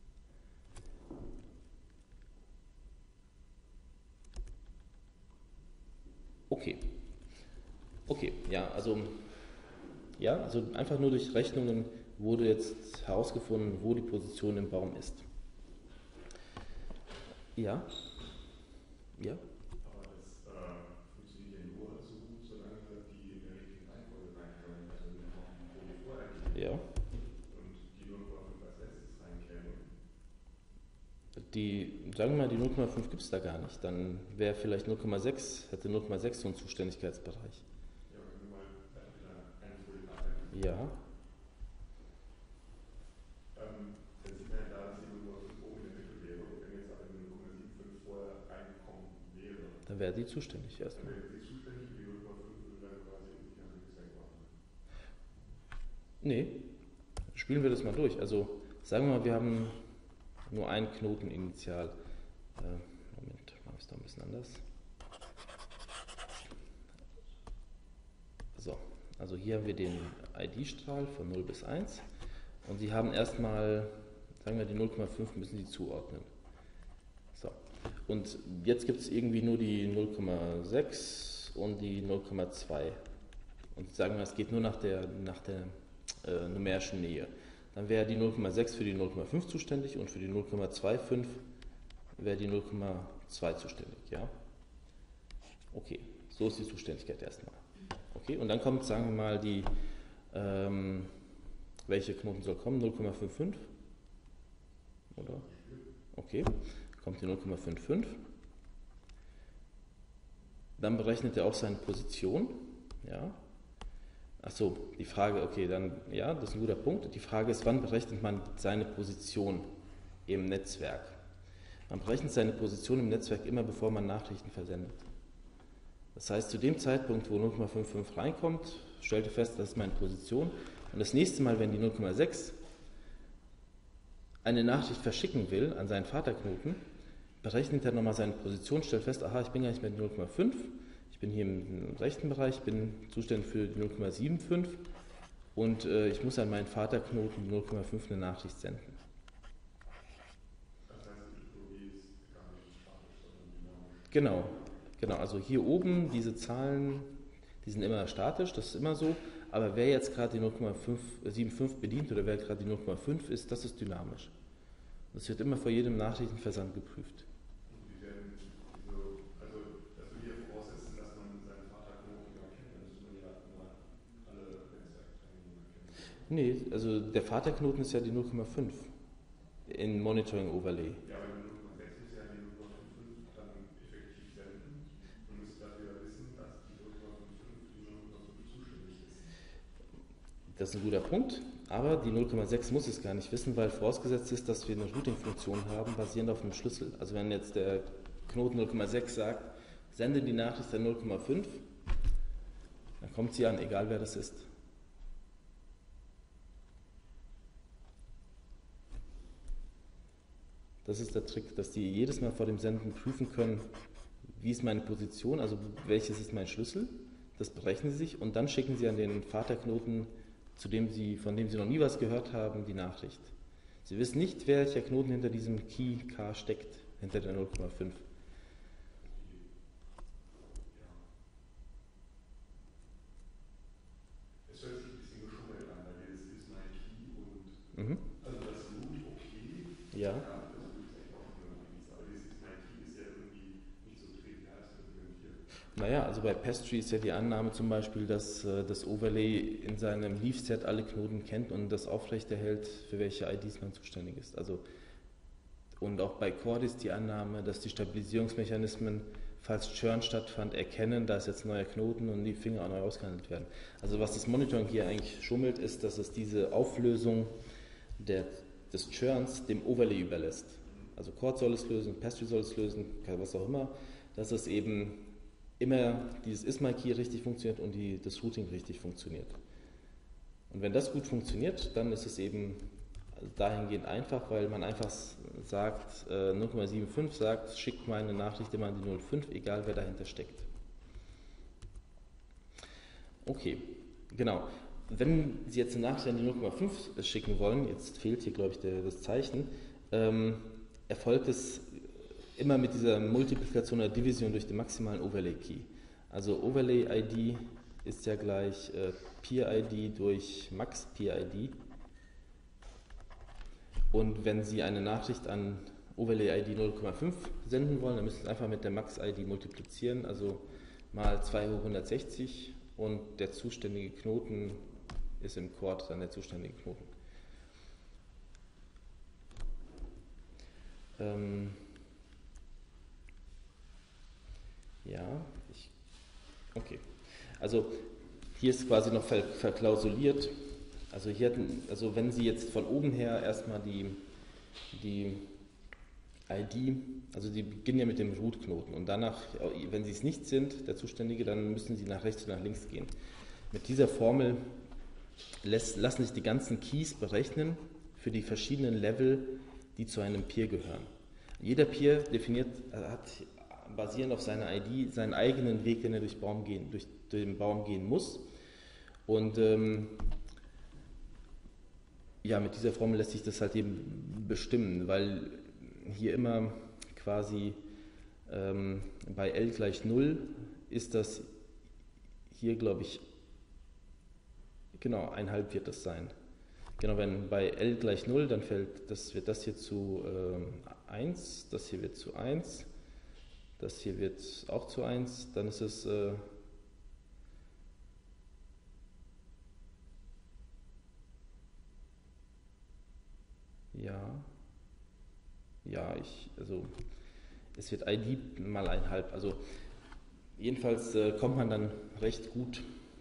A: Okay. Okay, ja, also, ja, also einfach nur durch Rechnungen wurde jetzt herausgefunden, wo die Position im Baum ist. Ja? Ja? Ja. Und die null Komma fünf als letztes reinkäme? Die, sagen wir mal, die null Komma fünf gibt es da gar nicht. Dann wäre vielleicht null Komma sechs, hätte null Komma sechs so einen Zuständigkeitsbereich. Ja, können wir mal wieder eine Folie nachdenken? Ja. Ähm, dann sieht man ja da, dass die null Komma fünf oben in der Mitte wäre. Und wenn jetzt aber die null Komma fünfundsiebzig vorher reingekommen wäre, dann wäre die zuständig erstmal. Dann wäre die zuständig und die null Komma fünf würde dann quasi in die ganze Liste machen. Nee, spielen wir das mal durch. Also sagen wir mal, wir haben nur einen Knoten initial. Äh, Moment, machen wir es doch ein bisschen anders. So, also hier haben wir den I D-Strahl von null bis eins, und Sie haben erstmal, sagen wir, die null Komma fünf müssen Sie zuordnen. So, und jetzt gibt es irgendwie nur die null Komma sechs und die null Komma zwei. Und sagen wir, es geht nur nach der, nach der Äh, numerischen Nähe. Dann wäre die null Komma sechs für die null Komma fünf zuständig, und für die null Komma fünfundzwanzig wäre die null Komma zwei zuständig. Ja? Okay, so ist die Zuständigkeit erstmal. Okay, und dann kommt, sagen wir mal, die, ähm, welche Knoten soll kommen? null Komma fünfundfünfzig? Oder? Okay, kommt die null Komma fünfundfünfzig. Dann berechnet er auch seine Position. Ja? Achso, die Frage, okay, dann, ja, das ist ein guter Punkt. Die Frage ist, wann berechnet man seine Position im Netzwerk? Man berechnet seine Position im Netzwerk immer, bevor man Nachrichten versendet. Das heißt, zu dem Zeitpunkt, wo null Komma fünfundfünfzig reinkommt, stellt er fest, das ist meine Position. Und das nächste Mal, wenn die null Komma sechs eine Nachricht verschicken will an seinen Vaterknoten, berechnet er nochmal seine Position, stellt fest, aha, ich bin gar nicht mehr null Komma fünf, ich bin hier im rechten Bereich, bin zuständig für die null Komma fünfundsiebzig und äh, ich muss an meinen Vaterknoten null Komma fünf eine Nachricht senden.
B: Das heißt, die Typologie ist gar nicht statisch, sondern dynamisch.
A: Genau, genau. Also hier oben, diese Zahlen, die sind immer statisch, das ist immer so, aber wer jetzt gerade die null Komma fünfundsiebzig bedient oder wer gerade die null Komma fünf ist, das ist dynamisch. Das wird immer vor jedem Nachrichtenversand geprüft. Nee, also der Vaterknoten ist ja die null Komma fünf in Monitoring Overlay.
B: Ja, aber die null Komma sechs muss ja die null Komma fünfundfünfzig dann effektiv senden und müsste dafür wissen, dass die null Komma fünfundfünfzig die null Komma fünf zuständig ist.
A: Das ist ein guter Punkt, aber die null Komma sechs muss es gar nicht wissen, weil vorausgesetzt ist, dass wir eine Routing-Funktion haben, basierend auf einem Schlüssel. Also wenn jetzt der Knoten null Komma sechs sagt, sende die Nachricht an null Komma fünf, dann kommt sie an, egal wer das ist. Das ist der Trick, dass die jedes Mal vor dem Senden prüfen können, wie ist meine Position, also welches ist mein Schlüssel, das berechnen sie sich und dann schicken sie an den Vaterknoten, zu dem sie, von dem sie noch nie was gehört haben, die Nachricht. Sie wissen nicht, welcher Knoten hinter diesem Key K steckt, hinter der null Komma fünf.
B: Es hört sich ein bisschen geschummelt an, weil dieses ist mein Key und
A: Mhm.
B: also das Root okay.
A: Ja.
B: ja.
A: Naja, also bei Pastry ist ja die Annahme zum Beispiel, dass äh, das Overlay in seinem Leaf-Set alle Knoten kennt und das aufrechterhält, für welche I Ds man zuständig ist. Also, und auch bei Chord ist die Annahme, dass die Stabilisierungsmechanismen, falls Churn stattfand, erkennen, da ist jetzt ein neuer Knoten und die Finger auch neu ausgehandelt werden. Also was das Monitoring hier eigentlich schummelt, ist, dass es diese Auflösung der, des Churns dem Overlay überlässt. Also Chord soll es lösen, Pastry soll es lösen, was auch immer, dass es eben immer dieses Is-My-Key richtig funktioniert und die, das Routing richtig funktioniert. Und wenn das gut funktioniert, dann ist es eben dahingehend einfach, weil man einfach sagt, äh, null Komma fünfundsiebzig sagt, schickt meine Nachricht immer an die null Komma fünf, egal wer dahinter steckt. Okay, genau. Wenn Sie jetzt eine Nachricht an die null Komma fünf schicken wollen, jetzt fehlt hier, glaube ich, der, das Zeichen, ähm, erfolgt es immer mit dieser Multiplikation oder Division durch den maximalen Overlay-Key. Also Overlay-I D ist ja gleich äh, Peer-I D durch Max-Peer-I D. Und wenn Sie eine Nachricht an Overlay-I D null Komma fünf senden wollen, dann müssen Sie es einfach mit der Max-I D multiplizieren, also mal zwei hoch hundertsechzig und der zuständige Knoten ist im Chord dann der zuständige Knoten. Ähm, Ja, ich, okay. Also hier ist quasi noch ver, verklausuliert. Also, hier hatten, also wenn Sie jetzt von oben her erstmal die, die I D, also Sie beginnen ja mit dem Root-Knoten und danach, wenn Sie es nicht sind, der Zuständige, dann müssen Sie nach rechts und nach links gehen. Mit dieser Formel lässt, lassen sich die ganzen Keys berechnen für die verschiedenen Level, die zu einem Peer gehören. Jeder Peer definiert, hat basierend auf seiner I D seinen eigenen Weg, den er durch, Baum gehen, durch, durch den Baum gehen muss. Und ähm, ja, mit dieser Formel lässt sich das halt eben bestimmen, weil hier immer quasi ähm, bei L gleich null ist das hier, glaube ich, genau, ein halb wird das sein. Genau, wenn bei L gleich null, dann fällt das, wird das hier zu ähm, eins, das hier wird zu eins. Das hier wird auch zu eins, dann ist es äh, ja, ja, ich, also es wird I D mal einhalb, also jedenfalls äh, kommt man dann recht gut.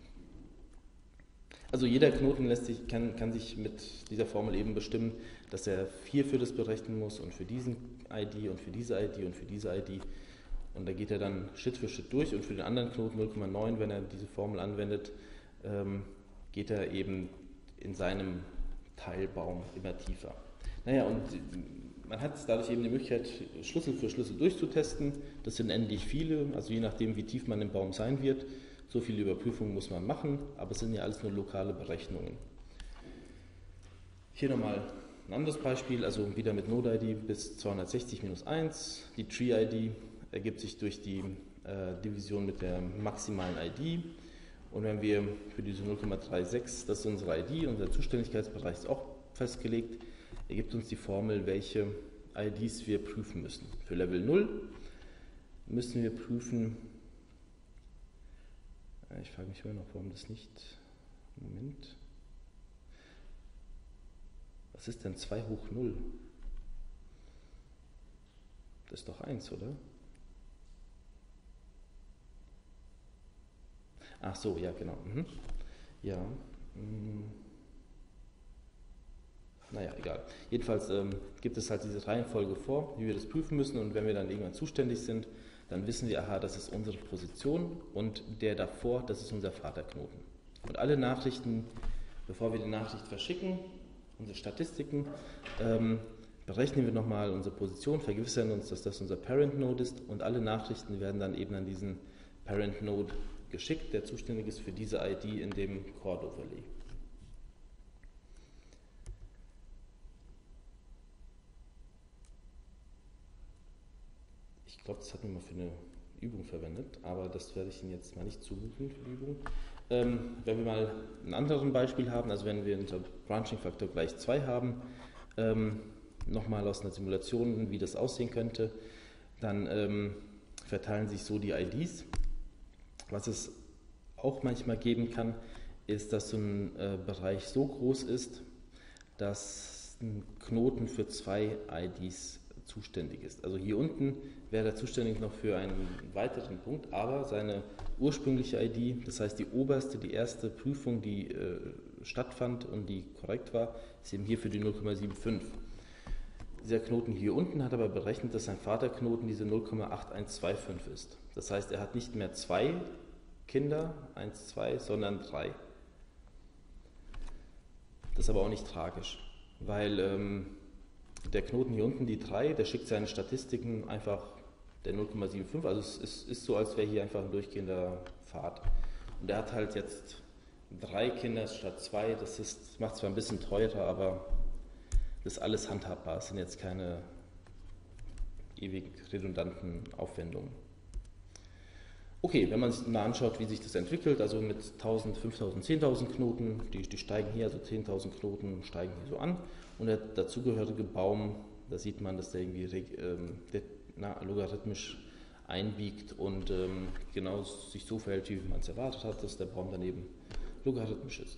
A: Also jeder Knoten lässt sich, kann, kann sich mit dieser Formel eben bestimmen, dass er vier für das berechnen muss und für diesen I D und für diese I D und für diese I D. Und da geht er dann Schritt für Schritt durch und für den anderen Knoten null Komma neun, wenn er diese Formel anwendet, ähm, geht er eben in seinem Teilbaum immer tiefer. Naja, und man hat dadurch eben die Möglichkeit, Schlüssel für Schlüssel durchzutesten. Das sind endlich viele, also je nachdem, wie tief man im Baum sein wird. So viele Überprüfungen muss man machen, aber es sind ja alles nur lokale Berechnungen. Hier nochmal ein anderes Beispiel, also wieder mit Node-I D bis zweihundertsechzig minus eins. Die Tree-I D ergibt sich durch die äh, Division mit der maximalen I D. Und wenn wir für diese null Komma sechsunddreißig, das ist unsere I D, unser Zuständigkeitsbereich ist auch festgelegt, ergibt uns die Formel, welche I Ds wir prüfen müssen. Für Level null müssen wir prüfen, ich frage mich immer noch, warum das nicht, Moment, was ist denn zwei hoch null? Das ist doch eins, oder? Ach so, ja, genau. Mhm. Ja. Mhm. Naja, egal. Jedenfalls ähm, gibt es halt diese Reihenfolge vor, wie wir das prüfen müssen, und wenn wir dann irgendwann zuständig sind, dann wissen wir, aha, das ist unsere Position und der davor, das ist unser Vaterknoten. Und alle Nachrichten, bevor wir die Nachricht verschicken, unsere Statistiken, ähm, berechnen wir nochmal unsere Position, vergewissern uns, dass das unser Parent Node ist, und alle Nachrichten werden dann eben an diesen Parent Node geschickt, der zuständig ist für diese I D in dem Chord-Overlay. Ich glaube, das hatten wir mal für eine Übung verwendet, aber das werde ich Ihnen jetzt mal nicht zumuten für die Übung. Ähm, wenn wir mal ein anderes Beispiel haben, also wenn wir unser Branching-Faktor gleich zwei haben, ähm, nochmal aus einer Simulation, wie das aussehen könnte, dann ähm, verteilen sich so die I Ds. Was es auch manchmal geben kann, ist, dass so ein äh, Bereich so groß ist, dass ein Knoten für zwei I Ds zuständig ist. Also hier unten wäre er zuständig noch für einen weiteren Punkt, aber seine ursprüngliche I D, das heißt die oberste, die erste Prüfung, die äh, stattfand und die korrekt war, ist eben hier für die null Komma fünfundsiebzig. Dieser Knoten hier unten hat aber berechnet, dass sein Vaterknoten diese null Komma acht eins zwei fünf ist. Das heißt, er hat nicht mehr zwei Kinder, eins, zwei, sondern drei. Das ist aber auch nicht tragisch, weil ähm, der Knoten hier unten, die drei, der schickt seine Statistiken einfach der null Komma fünfundsiebzig, also es ist, ist so, als wäre hier einfach ein durchgehender Pfad. Und er hat halt jetzt drei Kinder statt zwei, das ist, macht zwar ein bisschen teurer, aber das ist alles handhabbar, es sind jetzt keine ewig redundanten Aufwendungen. Okay, wenn man sich mal anschaut, wie sich das entwickelt, also mit tausend, fünftausend, zehntausend Knoten, die, die steigen hier, also zehntausend Knoten steigen hier so an, und der dazugehörige Baum, da sieht man, dass der irgendwie ähm, der, na, logarithmisch einbiegt und ähm, genau sich so verhält, wie man es erwartet hat, dass der Baum daneben logarithmisch ist.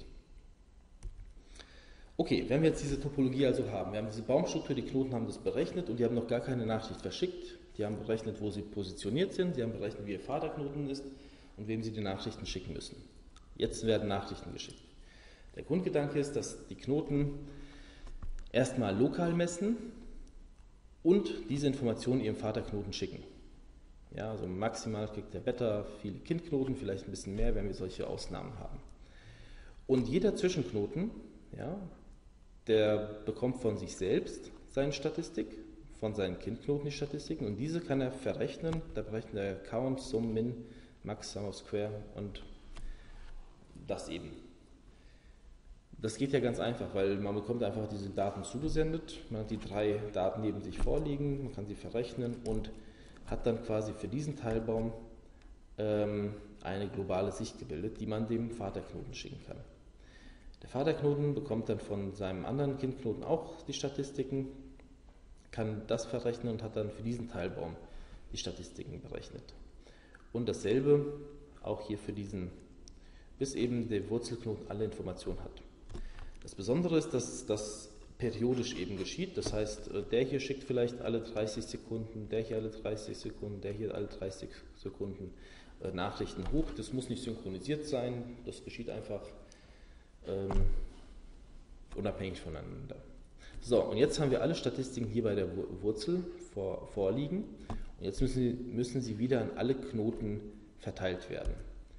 A: Okay, wenn wir jetzt diese Topologie also haben, wir haben diese Baumstruktur, die Knoten haben das berechnet und die haben noch gar keine Nachricht verschickt. Die haben berechnet, wo sie positioniert sind, sie haben berechnet, wie ihr Vaterknoten ist und wem sie die Nachrichten schicken müssen. Jetzt werden Nachrichten geschickt. Der Grundgedanke ist, dass die Knoten erstmal lokal messen und diese Informationen ihrem Vaterknoten schicken. Ja, also maximal kriegt der Beta viele Kindknoten, vielleicht ein bisschen mehr, wenn wir solche Ausnahmen haben. Und jeder Zwischenknoten, ja, der bekommt von sich selbst seine Statistik, von seinen Kindknoten die Statistiken, und diese kann er verrechnen. Da berechnet er Count, Sum, Min, Max, Sum of Square und das eben. Das geht ja ganz einfach, weil man bekommt einfach diese Daten zugesendet, man hat die drei Daten neben sich vorliegen, man kann sie verrechnen und hat dann quasi für diesen Teilbaum ähm, eine globale Sicht gebildet, die man dem Vaterknoten schicken kann. Der Vaterknoten bekommt dann von seinem anderen Kindknoten auch die Statistiken, kann das verrechnen und hat dann für diesen Teilbaum die Statistiken berechnet. Und dasselbe auch hier für diesen, bis eben der Wurzelknoten alle Informationen hat. Das Besondere ist, dass das periodisch eben geschieht, das heißt, der hier schickt vielleicht alle dreißig Sekunden, der hier alle dreißig Sekunden, der hier alle dreißig Sekunden äh, Nachrichten hoch. Das muss nicht synchronisiert sein, das geschieht einfach ähm, unabhängig voneinander. So, und jetzt haben wir alle Statistiken hier bei der Wurzel vor, vorliegen und jetzt müssen sie, müssen sie wieder an alle Knoten verteilt werden.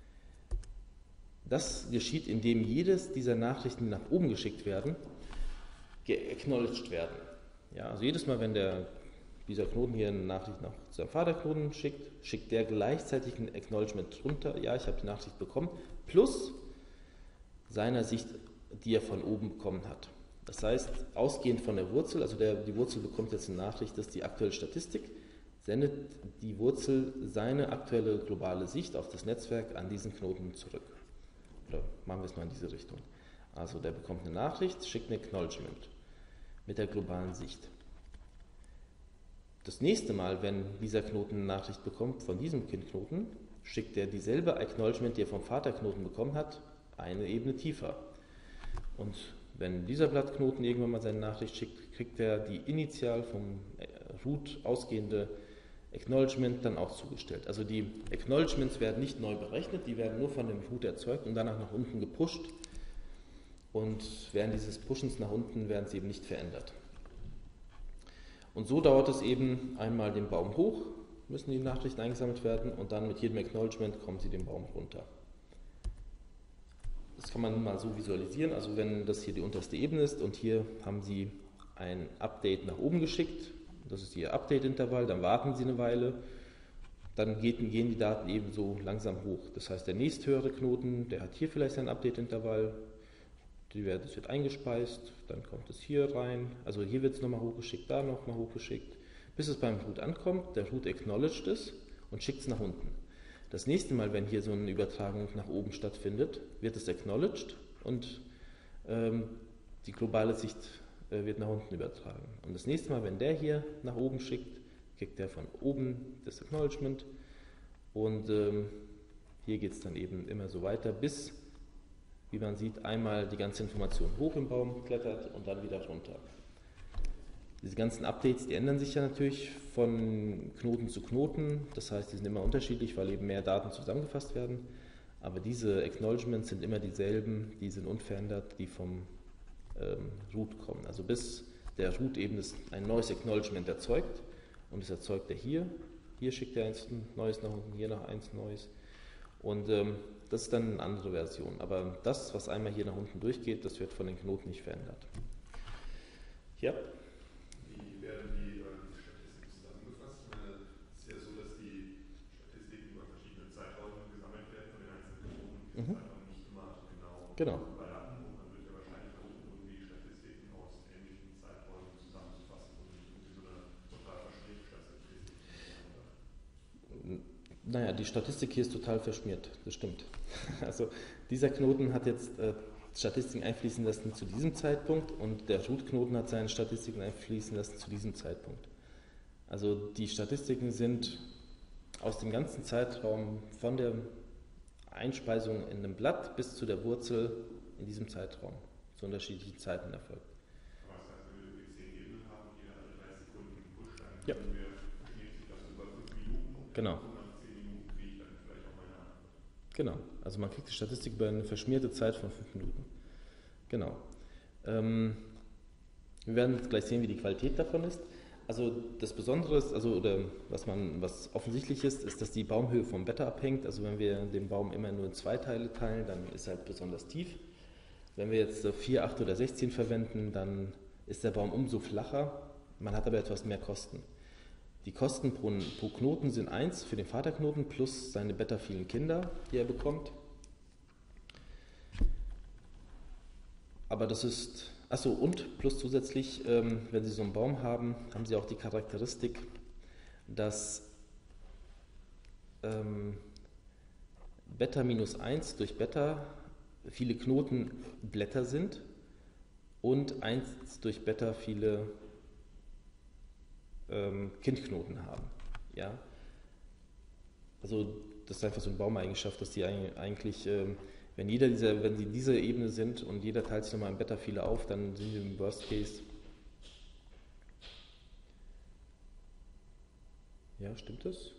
A: Das geschieht, indem jedes dieser Nachrichten, die nach oben geschickt werden, geacknowledged werden. Ja, also jedes Mal, wenn der, dieser Knoten hier eine Nachricht nach seinem Vaterknoten schickt, schickt der gleichzeitig ein Acknowledgement drunter, ja, ich habe die Nachricht bekommen, plus seiner Sicht, die er von oben bekommen hat. Das heißt, ausgehend von der Wurzel, also der, die Wurzel bekommt jetzt eine Nachricht, das ist die aktuelle Statistik, sendet die Wurzel seine aktuelle globale Sicht auf das Netzwerk an diesen Knoten zurück. Oder machen wir es mal in diese Richtung. Also der bekommt eine Nachricht, schickt ein Acknowledgement mit der globalen Sicht. Das nächste Mal, wenn dieser Knoten eine Nachricht bekommt von diesem Kindknoten, schickt er dieselbe Acknowledgement, die er vom Vaterknoten bekommen hat, eine Ebene tiefer. Und wenn dieser Blattknoten irgendwann mal seine Nachricht schickt, kriegt er die initial vom Root ausgehende Acknowledgement dann auch zugestellt. Also die Acknowledgements werden nicht neu berechnet, die werden nur von dem Root erzeugt und danach nach unten gepusht. Und während dieses Pushens nach unten werden sie eben nicht verändert. Und so dauert es eben einmal den Baum hoch, müssen die Nachrichten eingesammelt werden und dann mit jedem Acknowledgement kommen sie den Baum runter. Das kann man mal so visualisieren, also wenn das hier die unterste Ebene ist und hier haben Sie ein Update nach oben geschickt, das ist Ihr Update-Intervall, dann warten Sie eine Weile, dann geht, gehen die Daten eben so langsam hoch. Das heißt, der nächsthöhere Knoten, der hat hier vielleicht sein Update-Intervall, das wird eingespeist, dann kommt es hier rein, also hier wird es nochmal hochgeschickt, da nochmal hochgeschickt, bis es beim Root ankommt, der Root acknowledged es und schickt es nach unten. Das nächste Mal, wenn hier so eine Übertragung nach oben stattfindet, wird es acknowledged und ähm, die globale Sicht äh, wird nach unten übertragen. Und das nächste Mal, wenn der hier nach oben schickt, kriegt er von oben das Acknowledgement und ähm, hier geht es dann eben immer so weiter, bis, wie man sieht, einmal die ganze Information hoch im Baum klettert und dann wieder runter. Diese ganzen Updates, die ändern sich ja natürlich von Knoten zu Knoten, das heißt, die sind immer unterschiedlich, weil eben mehr Daten zusammengefasst werden, aber diese Acknowledgements sind immer dieselben, die sind unverändert, die vom ähm, Root kommen. Also bis der Root eben das, ein neues Acknowledgement erzeugt und das erzeugt er hier, hier schickt er eins Neues nach unten, hier noch eins Neues und ähm, das ist dann eine andere Version, aber das, was einmal hier nach unten durchgeht, das wird von den Knoten nicht verändert. Ja? Mhm.
B: Nicht immer genau,
A: genau.
B: überlappen und man wird ja wahrscheinlich versuchen, irgendwie Statistiken aus ähnlichen Zeiträumen zusammenzufassen und nicht irgendwie so eine total verschmierte Statistik.
A: Naja, die Statistik hier ist total verschmiert, das stimmt. Also dieser Knoten hat jetzt äh, Statistiken einfließen lassen zu diesem Zeitpunkt und der Root-Knoten hat seine Statistiken einfließen lassen zu diesem Zeitpunkt. Also die Statistiken sind aus dem ganzen Zeitraum von der Einspeisung in einem Blatt bis zu der Wurzel in diesem Zeitraum, zu unterschiedlichen Zeiten erfolgt.
B: Aber das heißt, wenn wir irgendwie zehn Ebenen haben, die alle drei Sekunden pusht, dann
A: ja.
B: können wir, verschiebt sich das über fünf Minuten
A: genau.
B: und nach zehn Minuten kriege ich dann vielleicht auch meine Antwort.
A: Genau, also man kriegt die Statistik über eine verschmierte Zeit von fünf Minuten. Genau. Ähm, wir werden jetzt gleich sehen, wie die Qualität davon ist. Also das Besondere ist, also oder was man, was offensichtlich ist, ist, dass die Baumhöhe vom Wetter abhängt. Also wenn wir den Baum immer nur in zwei Teile teilen, dann ist er halt besonders tief. Wenn wir jetzt vier, acht oder sechzehn verwenden, dann ist der Baum umso flacher. Man hat aber etwas mehr Kosten. Die Kosten pro, pro Knoten sind eins für den Vaterknoten plus seine beta-vielen Kinder, die er bekommt. Aber das ist... Achso, und plus zusätzlich, ähm, wenn Sie so einen Baum haben, haben Sie auch die Charakteristik, dass ähm, Beta minus eins durch Beta viele Knotenblätter sind und eins durch Beta viele ähm, Kindknoten haben. Ja? Also das ist einfach so eine Baumeigenschaft, dass die eigentlich... Ähm, Wenn, jeder dieser, wenn sie in dieser Ebene sind und jeder teilt sich nochmal in Beta viele auf, dann sind wir im Worst Case. Ja, stimmt das?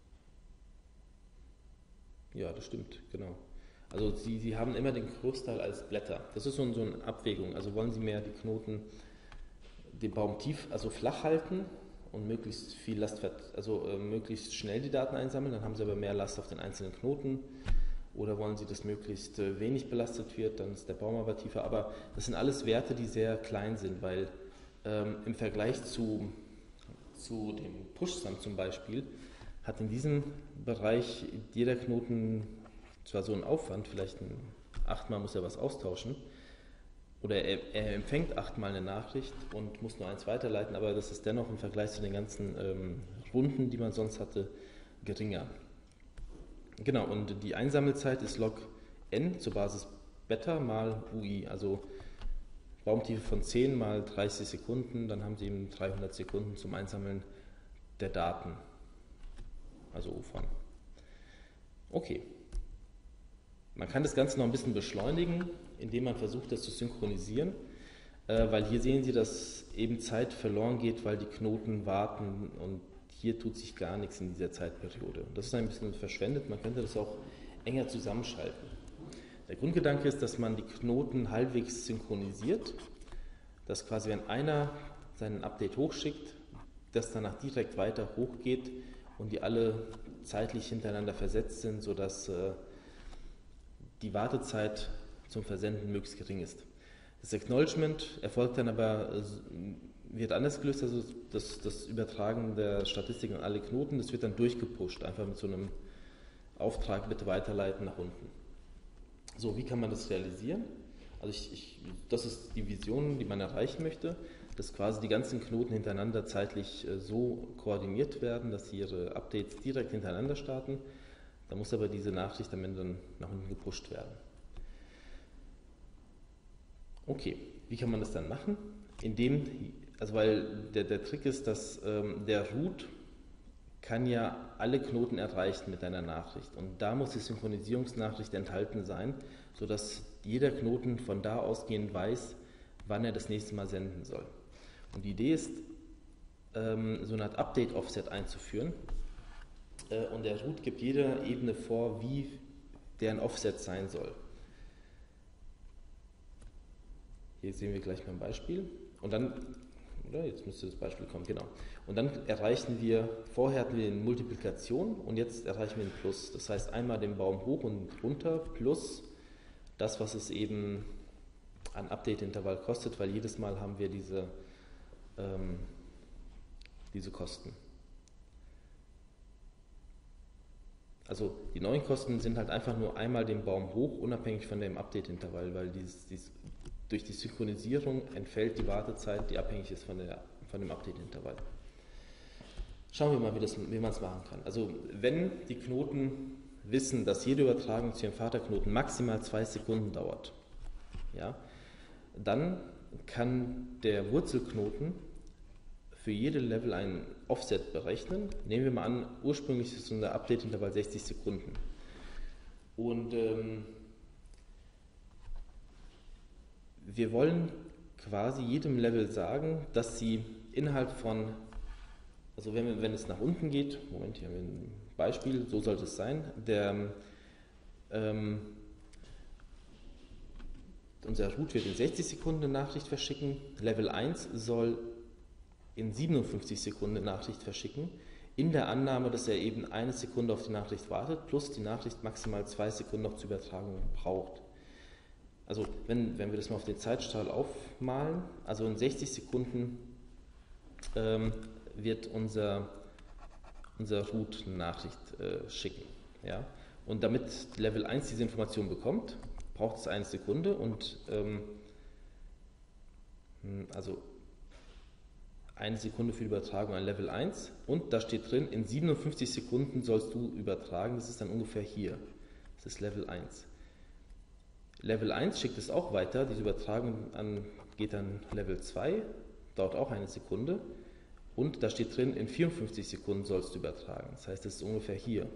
A: Ja, das stimmt, genau. Also sie, sie haben immer den Großteil als Blätter. Das ist so, so eine Abwägung. Also wollen Sie mehr die Knoten, den Baum tief, also flach halten und möglichst viel Last, also äh, möglichst schnell die Daten einsammeln, dann haben Sie aber mehr Last auf den einzelnen Knoten. Oder wollen Sie, dass möglichst wenig belastet wird, dann ist der Baum aber tiefer. Aber das sind alles Werte, die sehr klein sind, weil Ähm, Im Vergleich zu, zu dem Push-Sum zum Beispiel hat in diesem Bereich jeder Knoten zwar so einen Aufwand, vielleicht ein, achtmal muss er was austauschen, oder er, er empfängt achtmal eine Nachricht und muss nur eins weiterleiten, aber das ist dennoch im Vergleich zu den ganzen ähm, Runden, die man sonst hatte, geringer. Genau, und die Einsammelzeit ist log n zur Basis Beta mal U I, also Raumtiefe von zehn mal dreißig Sekunden, dann haben Sie eben dreihundert Sekunden zum Einsammeln der Daten, also O von. Okay. Man kann das Ganze noch ein bisschen beschleunigen, indem man versucht, das zu synchronisieren, äh, weil hier sehen Sie, dass eben Zeit verloren geht, weil die Knoten warten und hier tut sich gar nichts in dieser Zeitperiode. Das ist ein bisschen verschwendet, man könnte das auch enger zusammenschalten. Der Grundgedanke ist, dass man die Knoten halbwegs synchronisiert, dass quasi, wenn einer seinen Update hochschickt, das danach direkt weiter hochgeht und die alle zeitlich hintereinander versetzt sind, sodass äh, die Wartezeit zum Versenden möglichst gering ist. Das Acknowledgement erfolgt dann aber, äh, wird anders gelöst, also das, das Übertragen der Statistik an alle Knoten, das wird dann durchgepusht, einfach mit so einem Auftrag, bitte weiterleiten nach unten. So, wie kann man das realisieren? Also ich, ich, das ist die Vision, die man erreichen möchte, dass quasi die ganzen Knoten hintereinander zeitlich äh, so koordiniert werden, dass sie ihre Updates direkt hintereinander starten. Da muss aber diese Nachricht am Ende dann nach unten gepusht werden. Okay, wie kann man das dann machen? Indem, also weil der, der Trick ist, dass ähm, der Root kann ja alle Knoten erreichen mit einer Nachricht. Und da muss die Synchronisierungsnachricht enthalten sein, sodass jeder Knoten von da ausgehend weiß, wann er das nächste Mal senden soll. Und die Idee ist, ähm, so eine Art Update-Offset einzuführen. Äh, und der Root gibt jeder Ebene vor, wie deren Offset sein soll. Hier sehen wir gleich mal ein Beispiel. Und dann, oder jetzt müsste das Beispiel kommen, genau. Und dann erreichen wir, vorher hatten wir eine Multiplikation und jetzt erreichen wir ein Plus. Das heißt einmal den Baum hoch und runter plus das, was es eben an Update-Intervall kostet, weil jedes Mal haben wir diese, ähm, diese Kosten. Also die neuen Kosten sind halt einfach nur einmal den Baum hoch, unabhängig von dem Update-Intervall, weil dieses, dieses, durch die Synchronisierung entfällt die Wartezeit, die abhängig ist von, der, von dem Update-Intervall. Schauen wir mal, wie, das, wie man es machen kann. Also wenn die Knoten wissen, dass jede Übertragung zu ihrem Vaterknoten maximal zwei Sekunden dauert, ja, dann kann der Wurzelknoten für jede Level ein Offset berechnen. Nehmen wir mal an, ursprünglich ist unser Update-Intervall sechzig Sekunden. Und ähm, wir wollen quasi jedem Level sagen, dass sie innerhalb von, also wenn, wenn es nach unten geht, Moment, hier haben wir ein Beispiel, so sollte es sein, der, ähm, unser Root wird in sechzig Sekunden eine Nachricht verschicken, Level eins soll in siebenundfünfzig Sekunden eine Nachricht verschicken, in der Annahme, dass er eben eine Sekunde auf die Nachricht wartet, plus die Nachricht maximal zwei Sekunden noch zur Übertragung braucht. Also wenn, wenn wir das mal auf den Zeitstrahl aufmalen, also in sechzig Sekunden ähm, wird unser, unser Root eine Nachricht äh, schicken. Ja? Und damit Level eins diese Information bekommt, braucht es eine Sekunde und ähm, also eine Sekunde für die Übertragung an Level eins und da steht drin, in siebenundfünfzig Sekunden sollst du übertragen, das ist dann ungefähr hier, das ist Level eins. Level eins schickt es auch weiter, diese Übertragung an, geht dann Level zwei, dauert auch eine Sekunde und da steht drin, in vierundfünfzig Sekunden sollst du übertragen, das heißt, das ist ungefähr hier.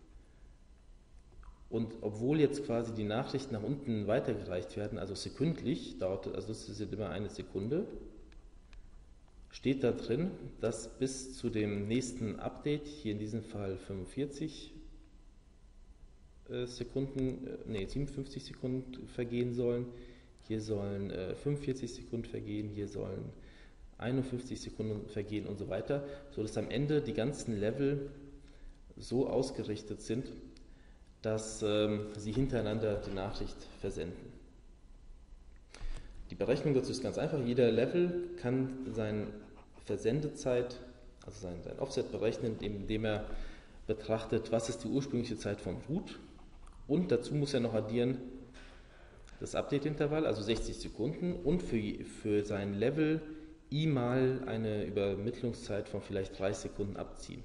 A: Und obwohl jetzt quasi die Nachrichten nach unten weitergereicht werden, also sekündlich, dauert, also das ist immer eine Sekunde, steht da drin, dass bis zu dem nächsten Update, hier in diesem Fall fünfundvierzig äh, Sekunden, äh, nee, siebenundfünfzig Sekunden vergehen sollen, hier sollen äh, fünfundvierzig Sekunden vergehen, hier sollen einundfünfzig Sekunden vergehen und so weiter, sodass am Ende die ganzen Level so ausgerichtet sind, dass ähm, sie hintereinander die Nachricht versenden. Die Berechnung dazu ist ganz einfach. Jeder Level kann seine Versendezeit, also sein, sein Offset berechnen, indem er betrachtet, was ist die ursprüngliche Zeit vom Root, und dazu muss er noch addieren das Update-Intervall, also sechzig Sekunden, und für, für sein Level i mal eine Übermittlungszeit von vielleicht dreißig Sekunden abziehen.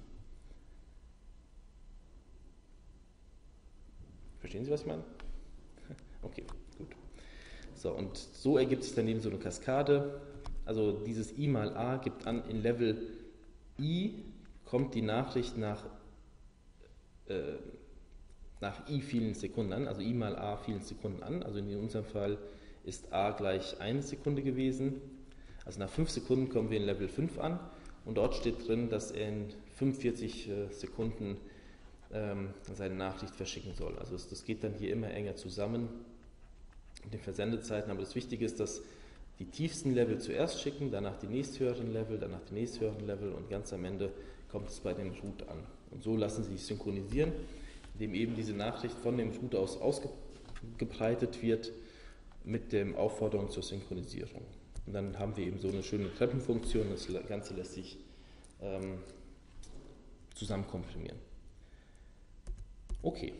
A: Verstehen Sie, was ich meine? Okay, gut. So, und so ergibt sich dann eben so eine Kaskade. Also dieses i mal a gibt an, in Level i kommt die Nachricht nach, äh, nach i vielen Sekunden an, also i mal a vielen Sekunden an. Also in unserem Fall ist a gleich eine Sekunde gewesen. Also nach fünf Sekunden kommen wir in Level fünf an, und dort steht drin, dass er in fünfundvierzig Sekunden ähm, seine Nachricht verschicken soll. Also das, das geht dann hier immer enger zusammen mit den Versendezeiten, aber das Wichtige ist, dass die tiefsten Level zuerst schicken, danach die nächsthöheren Level, danach die nächsthöheren Level, und ganz am Ende kommt es bei dem Root an. Und so lassen sie sich synchronisieren, indem eben diese Nachricht von dem Root aus ausgebreitet wird mit der Aufforderung zur Synchronisierung. Und dann haben wir eben so eine schöne Treppenfunktion, das Ganze lässt sich ähm, zusammen komprimieren. Okay.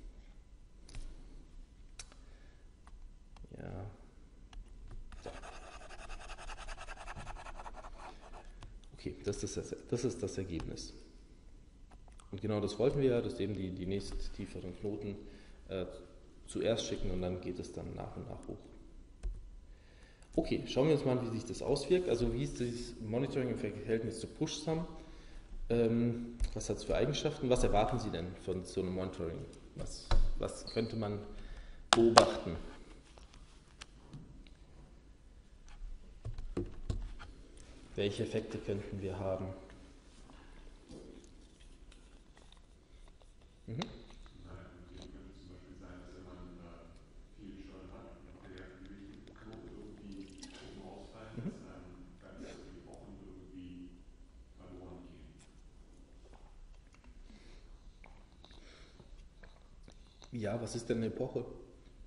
A: Ja. So. Okay, das ist das, das ist das Ergebnis. Und genau das wollten wir ja, dass eben die, die nächst tieferen Knoten äh, zuerst schicken, und dann geht es dann nach und nach hoch. Okay, schauen wir uns mal an, wie sich das auswirkt. Also wie ist das Monitoring im Verhältnis zu Push-Sum? Ähm, was hat es für Eigenschaften? Was erwarten Sie denn von so einem Monitoring? Was, was könnte man beobachten? Welche Effekte könnten wir haben? Mhm. Ja, was ist denn eine Epoche?
B: Okay,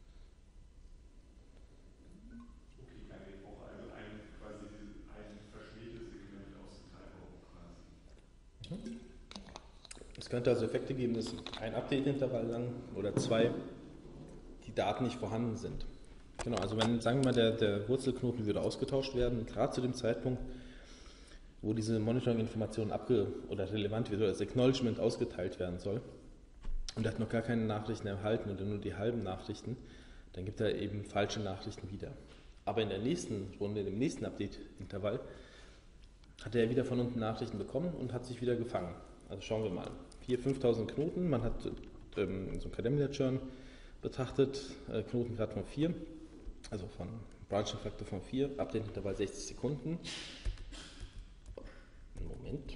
B: keine Epoche, also ein quasi ein verschmähtes Segment aus dem Treiber quasi.
A: Es könnte also Effekte geben, dass ein Update-Intervall lang oder zwei die Daten nicht vorhanden sind. Genau, also wenn, sagen wir mal, der, der Wurzelknoten würde ausgetauscht werden, gerade zu dem Zeitpunkt, wo diese Monitoring-Information abge- oder relevant wird oder das Acknowledgement ausgeteilt werden soll, und er hat noch gar keine Nachrichten erhalten oder nur die halben Nachrichten, dann gibt er eben falsche Nachrichten wieder. Aber in der nächsten Runde, im nächsten Update-Intervall, hat er wieder von unten Nachrichten bekommen und hat sich wieder gefangen. Also schauen wir mal. Hier fünftausend Knoten, man hat ähm, so einen Kademlia-Churn betrachtet, äh, Knotengrad von vier, also von Branching-Faktor von vier, Update-Intervall sechzig Sekunden. Moment.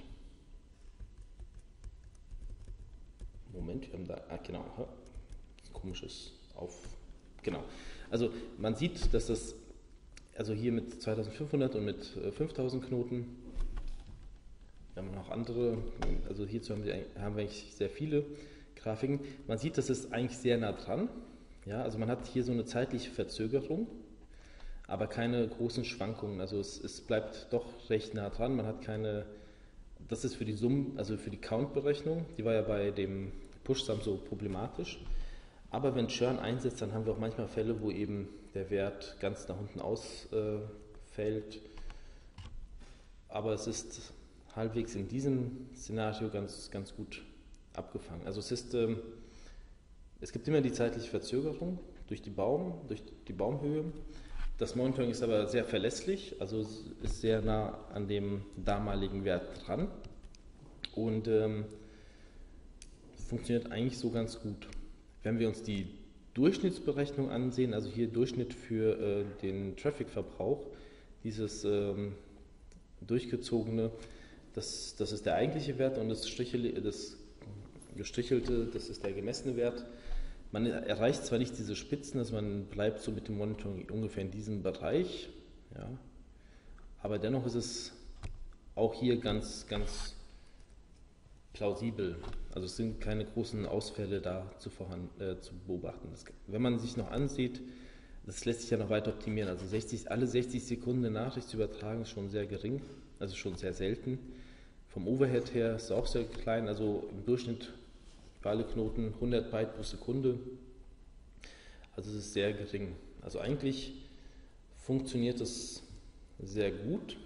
A: Moment, wir haben da, ah genau, komisches auf, genau. Also man sieht, dass das, also hier mit zweitausendfünfhundert und mit fünftausend Knoten, wir haben noch andere, also hierzu haben wir, haben wir eigentlich sehr viele Grafiken. Man sieht, das ist eigentlich sehr nah dran, ja, also man hat hier so eine zeitliche Verzögerung, aber keine großen Schwankungen, also es, es bleibt doch recht nah dran, man hat keine, das ist für die Summen, also für die Count-Berechnung, die war ja bei dem Push-Sum so problematisch, aber wenn Churn einsetzt, dann haben wir auch manchmal Fälle, wo eben der Wert ganz nach unten ausfällt, aber es ist halbwegs in diesem Szenario ganz, ganz gut abgefangen. Also es ist, ähm, es gibt immer die zeitliche Verzögerung durch die Baum, durch die Baumhöhe. Das Monitoring ist aber sehr verlässlich, also es ist sehr nah an dem damaligen Wert dran und ähm, funktioniert eigentlich so ganz gut. Wenn wir uns die Durchschnittsberechnung ansehen, also hier Durchschnitt für äh, den Traffic-Verbrauch, dieses ähm, durchgezogene, das, das ist der eigentliche Wert, und das, Strichel, das gestrichelte, das ist der gemessene Wert. Man erreicht zwar nicht diese Spitzen, also man bleibt so mit dem Monitoring ungefähr in diesem Bereich, ja, aber dennoch ist es auch hier ganz, ganz plausibel. Also es sind keine großen Ausfälle da zu, vorhanden, äh, zu beobachten. Das, wenn man sich noch ansieht, Das lässt sich ja noch weiter optimieren. Also sechzig, alle sechzig Sekunden eine Nachricht zu übertragen ist schon sehr gering, also schon sehr selten. Vom Overhead her ist es auch sehr klein, also im Durchschnitt für alle Knoten hundert Byte pro Sekunde. Also es ist sehr gering. Also eigentlich funktioniert es sehr gut.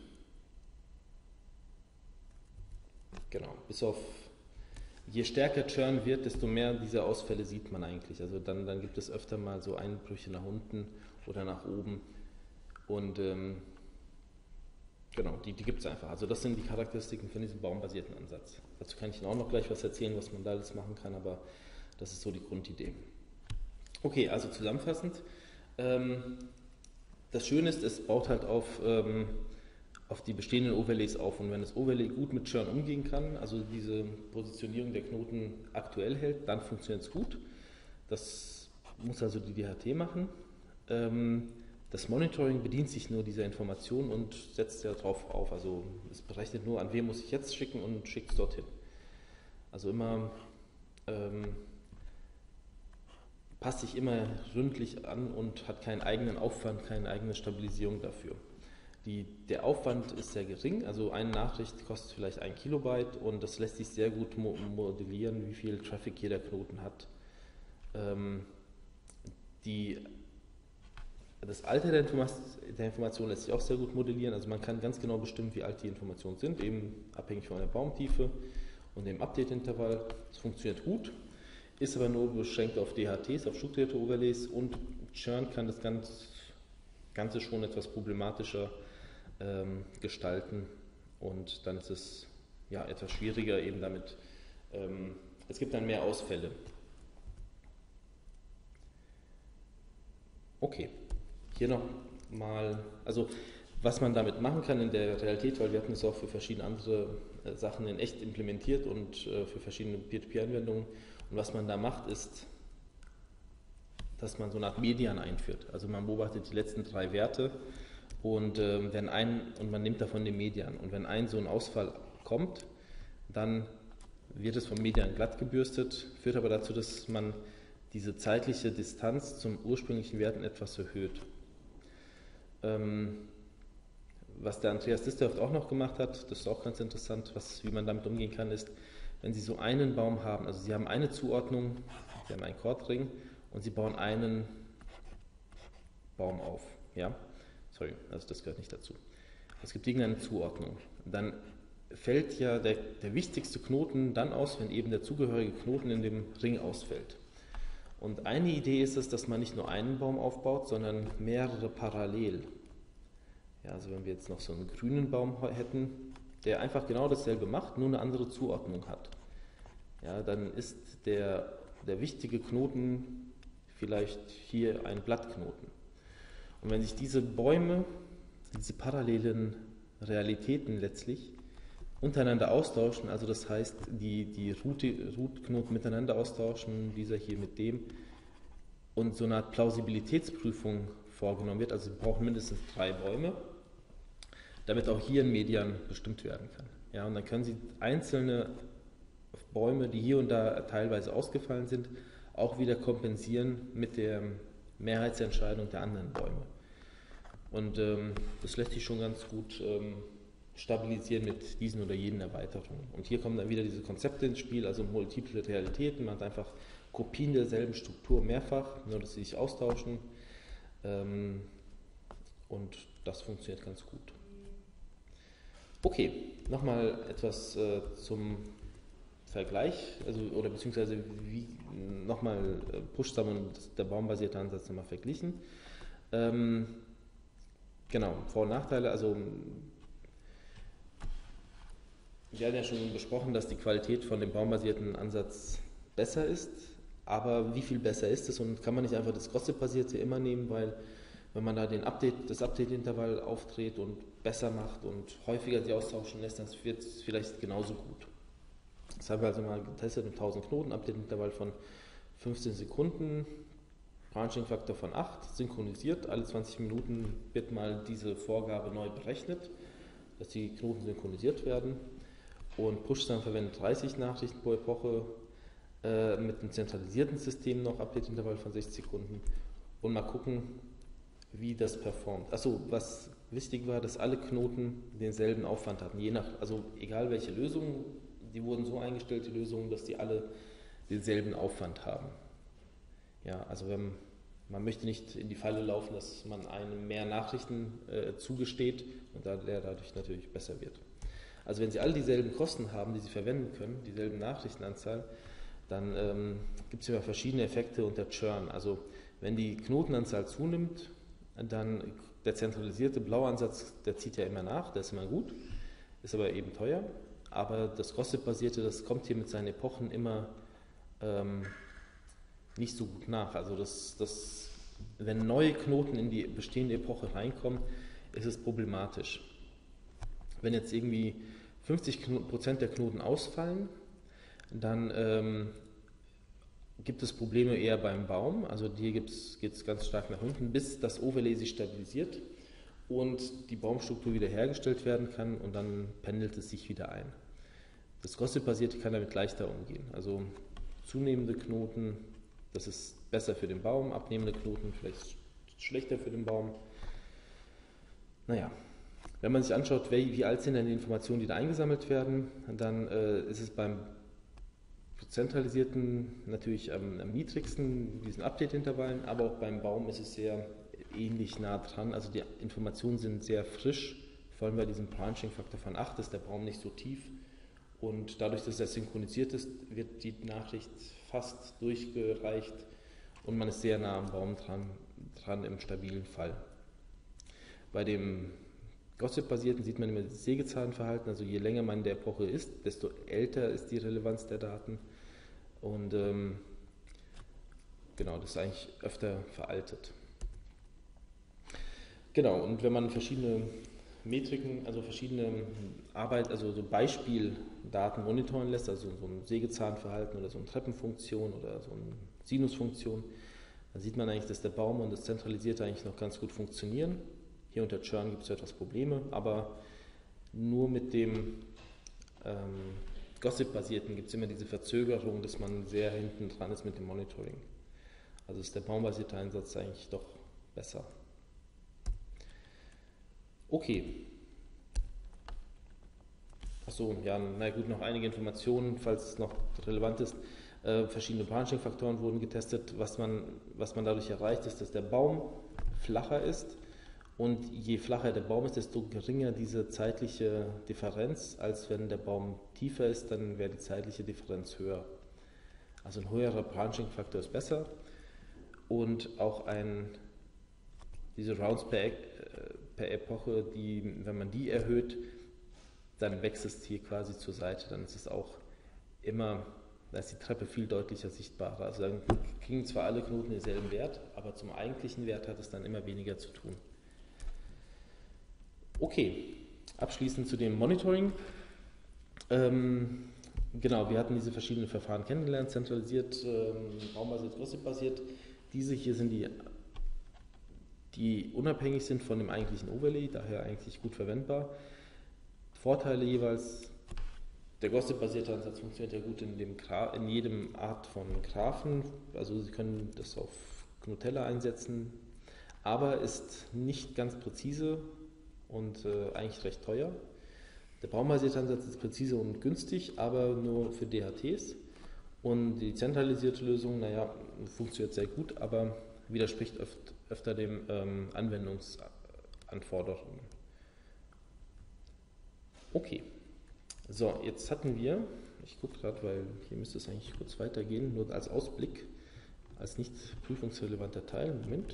A: Genau, bis auf, je stärker Churn wird, desto mehr dieser Ausfälle sieht man eigentlich. Also dann, dann gibt es öfter mal so Einbrüche nach unten oder nach oben. Und ähm, genau, die, die gibt es einfach. Also das sind die Charakteristiken von diesem baumbasierten Ansatz. Dazu kann ich Ihnen auch noch gleich was erzählen, was man da alles machen kann, aber das ist so die Grundidee. Okay, also zusammenfassend. Ähm, das Schöne ist, es baut halt auf... Ähm, auf die bestehenden Overlays auf. Und wenn das Overlay gut mit Churn umgehen kann, also diese Positionierung der Knoten aktuell hält, dann funktioniert es gut. Das muss also die D H T machen. Das Monitoring bedient sich nur dieser Information und setzt ja drauf auf. Also es berechnet nur, an wen muss ich jetzt schicken und schickt es dorthin. Also immer ähm, passt sich immer ründlich an und hat keinen eigenen Aufwand, keine eigene Stabilisierung dafür. Die, der Aufwand ist sehr gering, also eine Nachricht kostet vielleicht ein Kilobyte und das lässt sich sehr gut mo modellieren, wie viel Traffic jeder Knoten hat. Ähm, die, das Alter der, Informa der Information lässt sich auch sehr gut modellieren, also man kann ganz genau bestimmen, wie alt die Informationen sind, eben abhängig von der Baumtiefe und dem Update-Intervall. Das funktioniert gut, ist aber nur beschränkt auf D H Ts, auf strukturierte Overlays und Churn kann das Ganze schon etwas problematischer Ähm, gestalten und dann ist es ja etwas schwieriger eben damit, ähm, es gibt dann mehr Ausfälle. Okay, hier noch mal, also was man damit machen kann in der Realität, weil wir hatten es auch für verschiedene andere äh, Sachen in echt implementiert und äh, für verschiedene Peer-to-Peer-Anwendungen und was man da macht ist, dass man so eine Art Median einführt, also man beobachtet die letzten drei Werte Und, äh, wenn ein, und man nimmt davon den Median. Und wenn ein so ein Ausfall kommt, dann wird es vom Median glatt gebürstet, führt aber dazu, dass man diese zeitliche Distanz zum ursprünglichen Werten etwas erhöht. Ähm, was der Andreas Disterhoff auch noch gemacht hat, das ist auch ganz interessant, was, wie man damit umgehen kann, ist, wenn Sie so einen Baum haben, also Sie haben eine Zuordnung, Sie haben einen Chordring und Sie bauen einen Baum auf, ja? Sorry, also das gehört nicht dazu. Es gibt irgendeine Zuordnung. Dann fällt ja der, der wichtigste Knoten dann aus, wenn eben der zugehörige Knoten in dem Ring ausfällt. Und eine Idee ist es, dass man nicht nur einen Baum aufbaut, sondern mehrere parallel. Ja, also wenn wir jetzt noch so einen grünen Baum hätten, der einfach genau dasselbe macht, nur eine andere Zuordnung hat. Ja, dann ist der, der wichtige Knoten vielleicht hier ein Blattknoten. Und wenn sich diese Bäume, diese parallelen Realitäten letztlich untereinander austauschen, also das heißt, die, die Route, Routknoten miteinander austauschen, dieser hier mit dem, und so eine Art Plausibilitätsprüfung vorgenommen wird, also wir brauchen mindestens drei Bäume, damit auch hier ein Median bestimmt werden kann. Ja, und dann können Sie einzelne Bäume, die hier und da teilweise ausgefallen sind, auch wieder kompensieren mit der Mehrheitsentscheidung der anderen Bäume. Und ähm, das lässt sich schon ganz gut ähm, stabilisieren mit diesen oder jenen Erweiterungen. Und hier kommen dann wieder diese Konzepte ins Spiel, also multiple Realitäten, man hat einfach Kopien derselben Struktur mehrfach, nur dass sie sich austauschen. Ähm, und das funktioniert ganz gut. Okay, nochmal etwas äh, zum Vergleich, also, oder beziehungsweise wie nochmal Push-Sum und der baumbasierte Ansatz nochmal verglichen. Ähm, genau, Vor- und Nachteile, also wir haben ja schon besprochen, dass die Qualität von dem baumbasierten Ansatz besser ist, aber wie viel besser ist es und kann man nicht einfach das Gossip-basierte immer nehmen, weil wenn man da den Update, das Update-Intervall aufdreht und besser macht und häufiger sie austauschen lässt, dann wird es vielleicht genauso gut. Das haben wir also mal getestet mit tausend Knoten, Update-Intervall von fünfzehn Sekunden, Branching-Faktor von acht, synchronisiert, alle zwanzig Minuten wird mal diese Vorgabe neu berechnet, dass die Knoten synchronisiert werden und Push-Sum verwendet dreißig Nachrichten pro Epoche äh, mit einem zentralisierten System noch, Update-Intervall von sechzig Sekunden und mal gucken, wie das performt. Achso, was wichtig war, dass alle Knoten denselben Aufwand hatten. Je nach, also egal welche Lösung, die wurden so eingestellt, die Lösungen, dass die alle denselben Aufwand haben. Ja, also wenn, man möchte nicht in die Falle laufen, dass man einem mehr Nachrichten äh, zugesteht und da, der dadurch natürlich besser wird. Also wenn Sie alle dieselben Kosten haben, die Sie verwenden können, dieselben Nachrichtenanzahl, dann ähm, gibt es ja verschiedene Effekte unter Churn. Also wenn die Knotenanzahl zunimmt, dann der zentralisierte Blauansatz, der zieht ja immer nach, der ist immer gut, ist aber eben teuer. Aber das Gossip-basierte, das kommt hier mit seinen Epochen immer ähm, nicht so gut nach. Also das, das, wenn neue Knoten in die bestehende Epoche reinkommen, ist es problematisch. Wenn jetzt irgendwie fünfzig Prozent der Knoten ausfallen, dann ähm, gibt es Probleme eher beim Baum. Also hier geht es ganz stark nach unten, bis das Overlay sich stabilisiert und die Baumstruktur wieder hergestellt werden kann und dann pendelt es sich wieder ein. Das Gossip-basierte kann damit leichter umgehen. Also zunehmende Knoten, das ist besser für den Baum, abnehmende Knoten vielleicht schlechter für den Baum. Naja, wenn man sich anschaut, wie, wie alt sind denn die Informationen, die da eingesammelt werden, dann äh, ist es beim zentralisierten natürlich am, am niedrigsten, diesen Update-Intervallen, aber auch beim Baum ist es sehr ähnlich nah dran. Also die Informationen sind sehr frisch, vor allem bei diesem Branching-Faktor von acht ist der Baum nicht so tief und dadurch, dass er synchronisiert ist, wird die Nachricht fast durchgereicht und man ist sehr nah am Baum dran, dran im stabilen Fall. Bei dem Gossip-basierten sieht man immer das Sägezahlenverhalten, also je länger man in der Epoche ist, desto älter ist die Relevanz der Daten und ähm, genau, das ist eigentlich öfter veraltet. Genau, und wenn man verschiedene Metriken, also verschiedene Arbeit, also so Beispieldaten monitoren lässt, also so ein Sägezahlenverhalten oder so eine Treppenfunktion oder so eine Sinusfunktion, dann sieht man eigentlich, dass der Baum und das Zentralisierte eigentlich noch ganz gut funktionieren. Hier unter Churn gibt es etwas Probleme, aber nur mit dem ähm, Gossip-basierten gibt es immer diese Verzögerung, dass man sehr hinten dran ist mit dem Monitoring. Also ist der baumbasierte Einsatz eigentlich doch besser. Okay. Achso, ja, na gut, noch einige Informationen, falls es noch relevant ist. Äh, verschiedene Branching-Faktoren wurden getestet. Was man, was man dadurch erreicht, ist, dass der Baum flacher ist. Und je flacher der Baum ist, desto geringer diese zeitliche Differenz, als wenn der Baum tiefer ist, dann wäre die zeitliche Differenz höher. Also ein höherer Branching-Faktor ist besser und auch ein, diese Rounds per, per Epoche, die, wenn man die erhöht, dann wächst es hier quasi zur Seite, dann ist es auch immer, da ist die Treppe viel deutlicher sichtbarer. Also dann kriegen zwar alle Knoten denselben Wert, aber zum eigentlichen Wert hat es dann immer weniger zu tun. Okay, abschließend zu dem Monitoring. Ähm, genau, wir hatten diese verschiedenen Verfahren kennengelernt, zentralisiert, ähm, baumbasiert, gossip-basiert. Diese hier sind die, die unabhängig sind von dem eigentlichen Overlay, daher eigentlich gut verwendbar. Vorteile jeweils, der gossip-basierte Ansatz funktioniert ja gut in, dem Gra in jedem Art von Graphen, also Sie können das auf Gnutella einsetzen, aber ist nicht ganz präzise und äh, eigentlich recht teuer. Der baumbasierte Ansatz ist präzise und günstig, aber nur für D H Ts. Und die zentralisierte Lösung, naja, funktioniert sehr gut, aber widerspricht öft, öfter den ähm, Anwendungsanforderungen. Okay, so, jetzt hatten wir, ich gucke gerade, weil hier müsste es eigentlich kurz weitergehen, nur als Ausblick, als nicht prüfungsrelevanter Teil. Moment.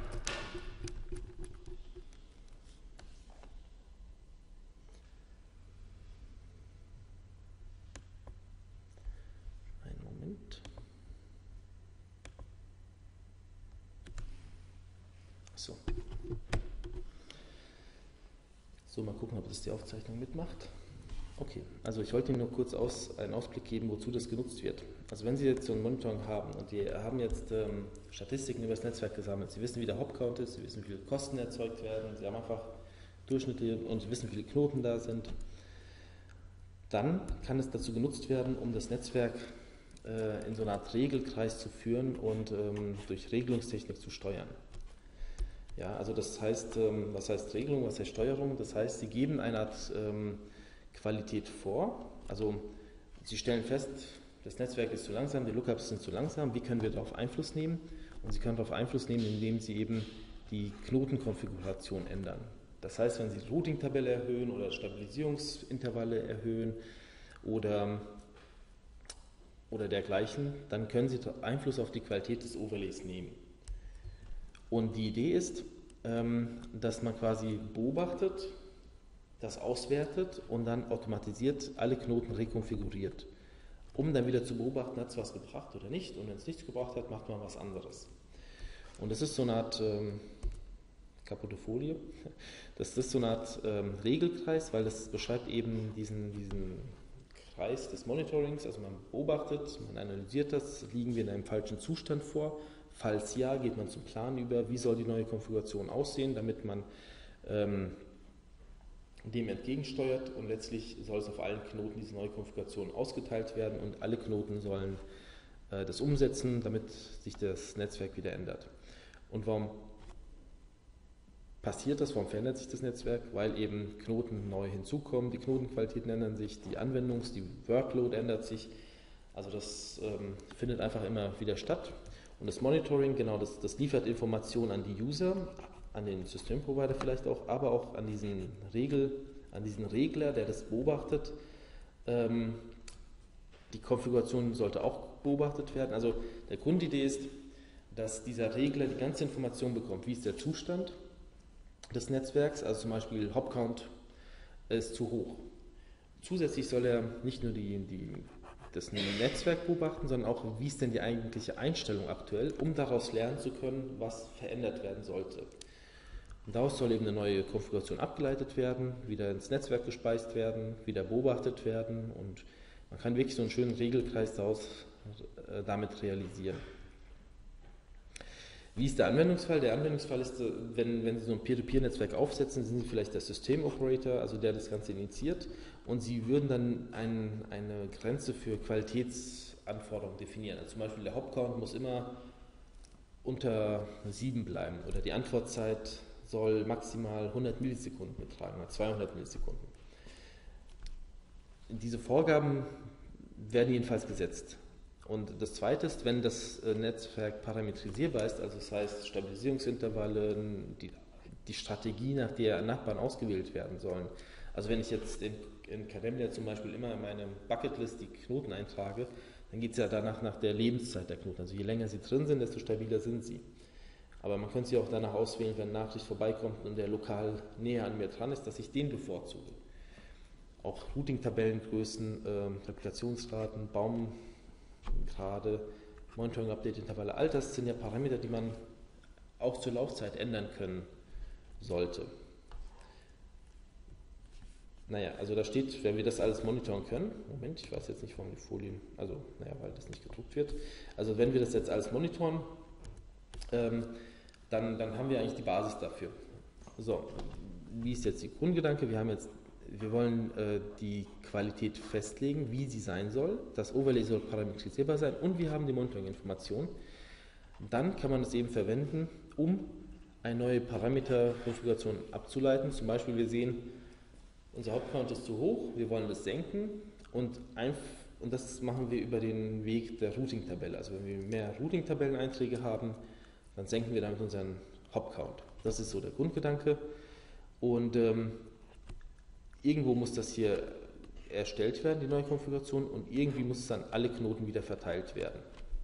A: So. So, mal gucken, ob das die Aufzeichnung mitmacht. Okay, also ich wollte Ihnen nur kurz aus, einen Ausblick geben, wozu das genutzt wird. Also wenn Sie jetzt so ein Monitoring haben und Sie haben jetzt ähm, Statistiken über das Netzwerk gesammelt, Sie wissen, wie der Hopcount ist, Sie wissen, wie viele Kosten erzeugt werden, Sie haben einfach Durchschnitte und Sie wissen, wie viele Knoten da sind, dann kann es dazu genutzt werden, um das Netzwerk äh, in so einer Art Regelkreis zu führen und ähm, durch Regelungstechnik zu steuern. Ja, also das heißt, ähm, was heißt Regelung, was heißt Steuerung? Das heißt, Sie geben eine Art ähm, Qualität vor. Also Sie stellen fest, das Netzwerk ist zu langsam, die Lookups sind zu langsam. Wie können wir darauf Einfluss nehmen? Und Sie können darauf Einfluss nehmen, indem Sie eben die Knotenkonfiguration ändern. Das heißt, wenn Sie die Routing-Tabelle erhöhen oder Stabilisierungsintervalle erhöhen oder, oder dergleichen, dann können Sie Einfluss auf die Qualität des Overlays nehmen. Und die Idee ist, dass man quasi beobachtet, das auswertet und dann automatisiert alle Knoten rekonfiguriert, um dann wieder zu beobachten, hat es was gebracht oder nicht. Und wenn es nichts gebracht hat, macht man was anderes. Und das ist so eine Art ähm, kaputte Folie. Das ist so eine Art ähm, Regelkreis, weil das beschreibt eben diesen, diesen Kreis des Monitorings. Also man beobachtet, man analysiert das, liegen wir in einem falschen Zustand vor. Falls ja, geht man zum Plan über, wie soll die neue Konfiguration aussehen, damit man ähm, dem entgegensteuert, und letztlich soll es auf allen Knoten diese neue Konfiguration ausgeteilt werden und alle Knoten sollen äh, das umsetzen, damit sich das Netzwerk wieder ändert. Und warum passiert das, warum verändert sich das Netzwerk? Weil eben Knoten neu hinzukommen, die Knotenqualitäten ändern sich, die Anwendungs-, die Workload ändert sich, also das ähm, findet einfach immer wieder statt. Und das Monitoring, genau, das, das liefert Informationen an die User, an den Systemprovider vielleicht auch, aber auch an diesen, Regel, an diesen Regler, der das beobachtet. Ähm, die Konfiguration sollte auch beobachtet werden. Also der Grundidee ist, dass dieser Regler die ganze Information bekommt. Wie ist der Zustand des Netzwerks? Also zum Beispiel Hopcount ist zu hoch. Zusätzlich soll er nicht nur die, die das Netzwerk beobachten, sondern auch, wie ist denn die eigentliche Einstellung aktuell, um daraus lernen zu können, was verändert werden sollte. Und daraus soll eben eine neue Konfiguration abgeleitet werden, wieder ins Netzwerk gespeist werden, wieder beobachtet werden, und man kann wirklich so einen schönen Regelkreis daraus äh, damit realisieren. Wie ist der Anwendungsfall? Der Anwendungsfall ist, wenn, wenn Sie so ein Peer-to-Peer-Netzwerk aufsetzen, sind Sie vielleicht der Systemoperator, also der das Ganze initiiert, und Sie würden dann ein, eine Grenze für Qualitätsanforderungen definieren. Also zum Beispiel der Hopcount muss immer unter sieben bleiben oder die Antwortzeit soll maximal hundert Millisekunden betragen oder zweihundert Millisekunden. Diese Vorgaben werden jedenfalls gesetzt. Und das Zweite ist, wenn das Netzwerk parametrisierbar ist, also das heißt Stabilisierungsintervalle, die, die Strategie, nach der Nachbarn ausgewählt werden sollen. Also wenn ich jetzt in, in Kademlia zum Beispiel immer in meine Bucketlist die Knoten eintrage, dann geht es ja danach nach der Lebenszeit der Knoten. Also je länger sie drin sind, desto stabiler sind sie. Aber man könnte sie auch danach auswählen, wenn eine Nachricht vorbeikommt und der lokal näher an mir dran ist, dass ich den bevorzuge. Auch Routing-Tabellengrößen, äh, Replikationsraten, Baumgrade, Monitoring-Update-Intervalle, all das sind ja Parameter, die man auch zur Laufzeit ändern können sollte. Naja, also da steht, wenn wir das alles monitoren können, Moment, ich weiß jetzt nicht, warum die Folien, also naja, weil das nicht gedruckt wird, also wenn wir das jetzt alles monitoren, ähm, dann, dann haben wir eigentlich die Basis dafür. So, wie ist jetzt der Grundgedanke? Wir haben jetzt, wir wollen äh, die Qualität festlegen, wie sie sein soll, das Overlay soll parametrisierbar sein und wir haben die Monitoring-Information. Dann kann man es eben verwenden, um eine neue Parameterkonfiguration abzuleiten. Zum Beispiel, wir sehen, unser Hauptcount ist zu hoch, wir wollen das senken, und, ein, und das machen wir über den Weg der Routing-Tabelle. Also wenn wir mehr Routing-Tabelleneinträge haben, dann senken wir damit unseren Hop-Count. Das ist so der Grundgedanke. Und ähm, irgendwo muss das hier erstellt werden, die neue Konfiguration, und irgendwie muss es dann alle Knoten wieder verteilt werden.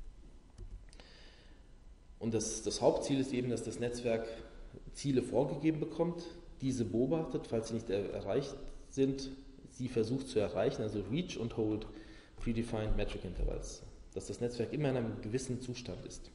A: Und das, das Hauptziel ist eben, dass das Netzwerk Ziele vorgegeben bekommt, diese beobachtet, falls sie nicht er erreicht sind, sie versucht zu erreichen, also Reach und Hold Predefined Metric Intervals, dass das Netzwerk immer in einem gewissen Zustand ist.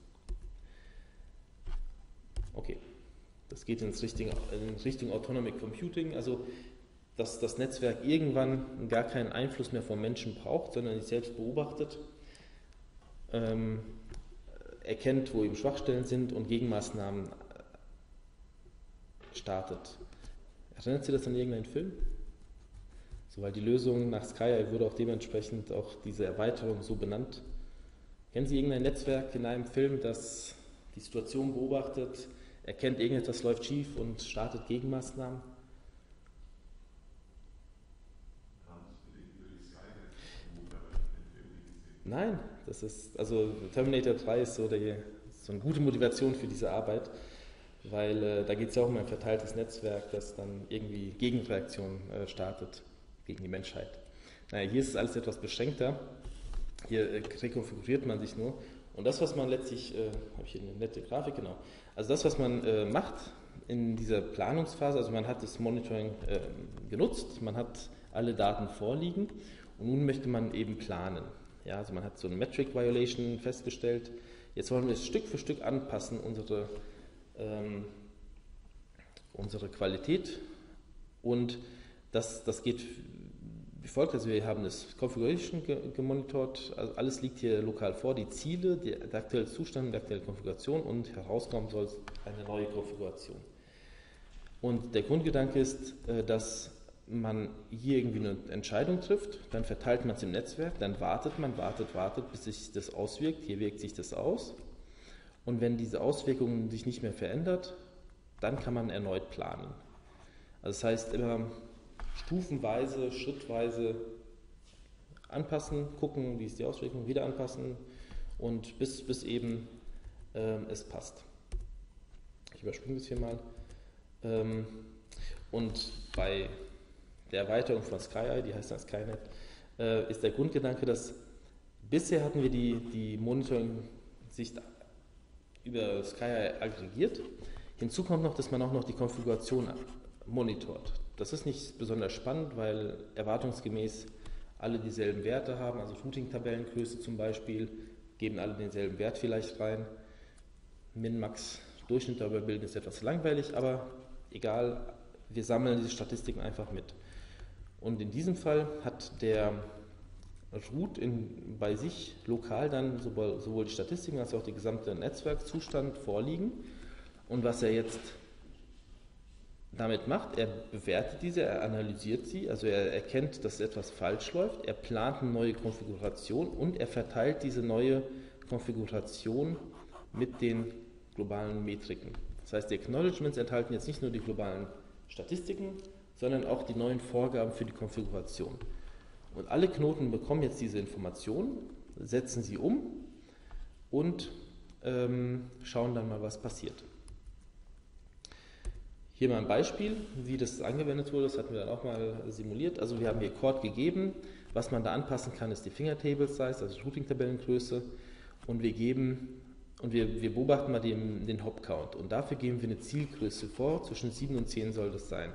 A: Okay, das geht ins Richtung, in Richtung Autonomic Computing, also dass das Netzwerk irgendwann gar keinen Einfluss mehr vom Menschen braucht, sondern sich selbst beobachtet, ähm, erkennt, wo eben Schwachstellen sind und Gegenmaßnahmen startet. Erinnert Sie das an irgendeinen Film? So, weil die Lösung nach SkyEye wurde auch dementsprechend auch diese Erweiterung so benannt. Kennen Sie irgendein Netzwerk in einem Film, das die Situation beobachtet, erkennt irgendetwas läuft schief und startet Gegenmaßnahmen. Nein, das ist, also Terminator drei ist so, die, so eine gute Motivation für diese Arbeit, weil äh, da geht es ja auch um ein verteiltes Netzwerk, das dann irgendwie Gegenreaktionen äh, startet gegen die Menschheit. Naja, hier ist es alles etwas beschränkter, hier äh, rekonfiguriert man sich nur und das, was man letztlich, äh, habe ich hier eine nette Grafik, genau, also das, was man äh, macht in dieser Planungsphase, also man hat das Monitoring äh, genutzt, man hat alle Daten vorliegen und nun möchte man eben planen. Ja, also man hat so eine Metric Violation festgestellt. Jetzt wollen wir es Stück für Stück anpassen, unsere, ähm, unsere Qualität. Und das, das geht wie folgt. Also wir haben das Configuration gemonitort. Also alles liegt hier lokal vor. Die Ziele, die, der aktuelle Zustand, die aktuelle Konfiguration und herauskommen soll eine neue Konfiguration. Und der Grundgedanke ist, dass man hier irgendwie eine Entscheidung trifft, dann verteilt man es im Netzwerk, dann wartet man, wartet, wartet, bis sich das auswirkt. Hier wirkt sich das aus. Und wenn diese Auswirkungen sich nicht mehr verändert, dann kann man erneut planen. Also das heißt immer stufenweise, schrittweise anpassen, gucken, wie ist die Auswirkung, wieder anpassen und bis, bis eben ähm, es passt. Ich überspringe das hier mal. Ähm, und bei der Erweiterung von SkyEye, die heißt dann Skynet, äh, ist der Grundgedanke, dass bisher hatten wir die, die Monitoring-Sicht über SkyEye aggregiert. Hinzu kommt noch, dass man auch noch die Konfiguration monitort. Das ist nicht besonders spannend, weil erwartungsgemäß alle dieselben Werte haben, also Routing-Tabellengröße zum Beispiel, geben alle denselben Wert vielleicht rein. Min, Max, Durchschnitt darüber bilden ist etwas langweilig, aber egal, wir sammeln diese Statistiken einfach mit. Und in diesem Fall hat der Root in, bei sich lokal dann sowohl, sowohl die Statistiken als auch den gesamten Netzwerkzustand vorliegen. Und was er jetzt damit macht, er bewertet diese, er analysiert sie, also er erkennt, dass etwas falsch läuft, er plant eine neue Konfiguration und er verteilt diese neue Konfiguration mit den globalen Metriken. Das heißt, die Acknowledgements enthalten jetzt nicht nur die globalen Statistiken, sondern auch die neuen Vorgaben für die Konfiguration. Und alle Knoten bekommen jetzt diese Informationen, setzen sie um und ähm, schauen dann mal, was passiert. Hier mal ein Beispiel, wie das angewendet wurde, das hatten wir dann auch mal simuliert. Also wir haben hier Chord gegeben, was man da anpassen kann, ist die Fingertable Size, also Routing-Tabellengröße, und wir geben und wir, wir beobachten mal den, den Hop-Count und dafür geben wir eine Zielgröße vor, zwischen sieben und zehn soll das sein.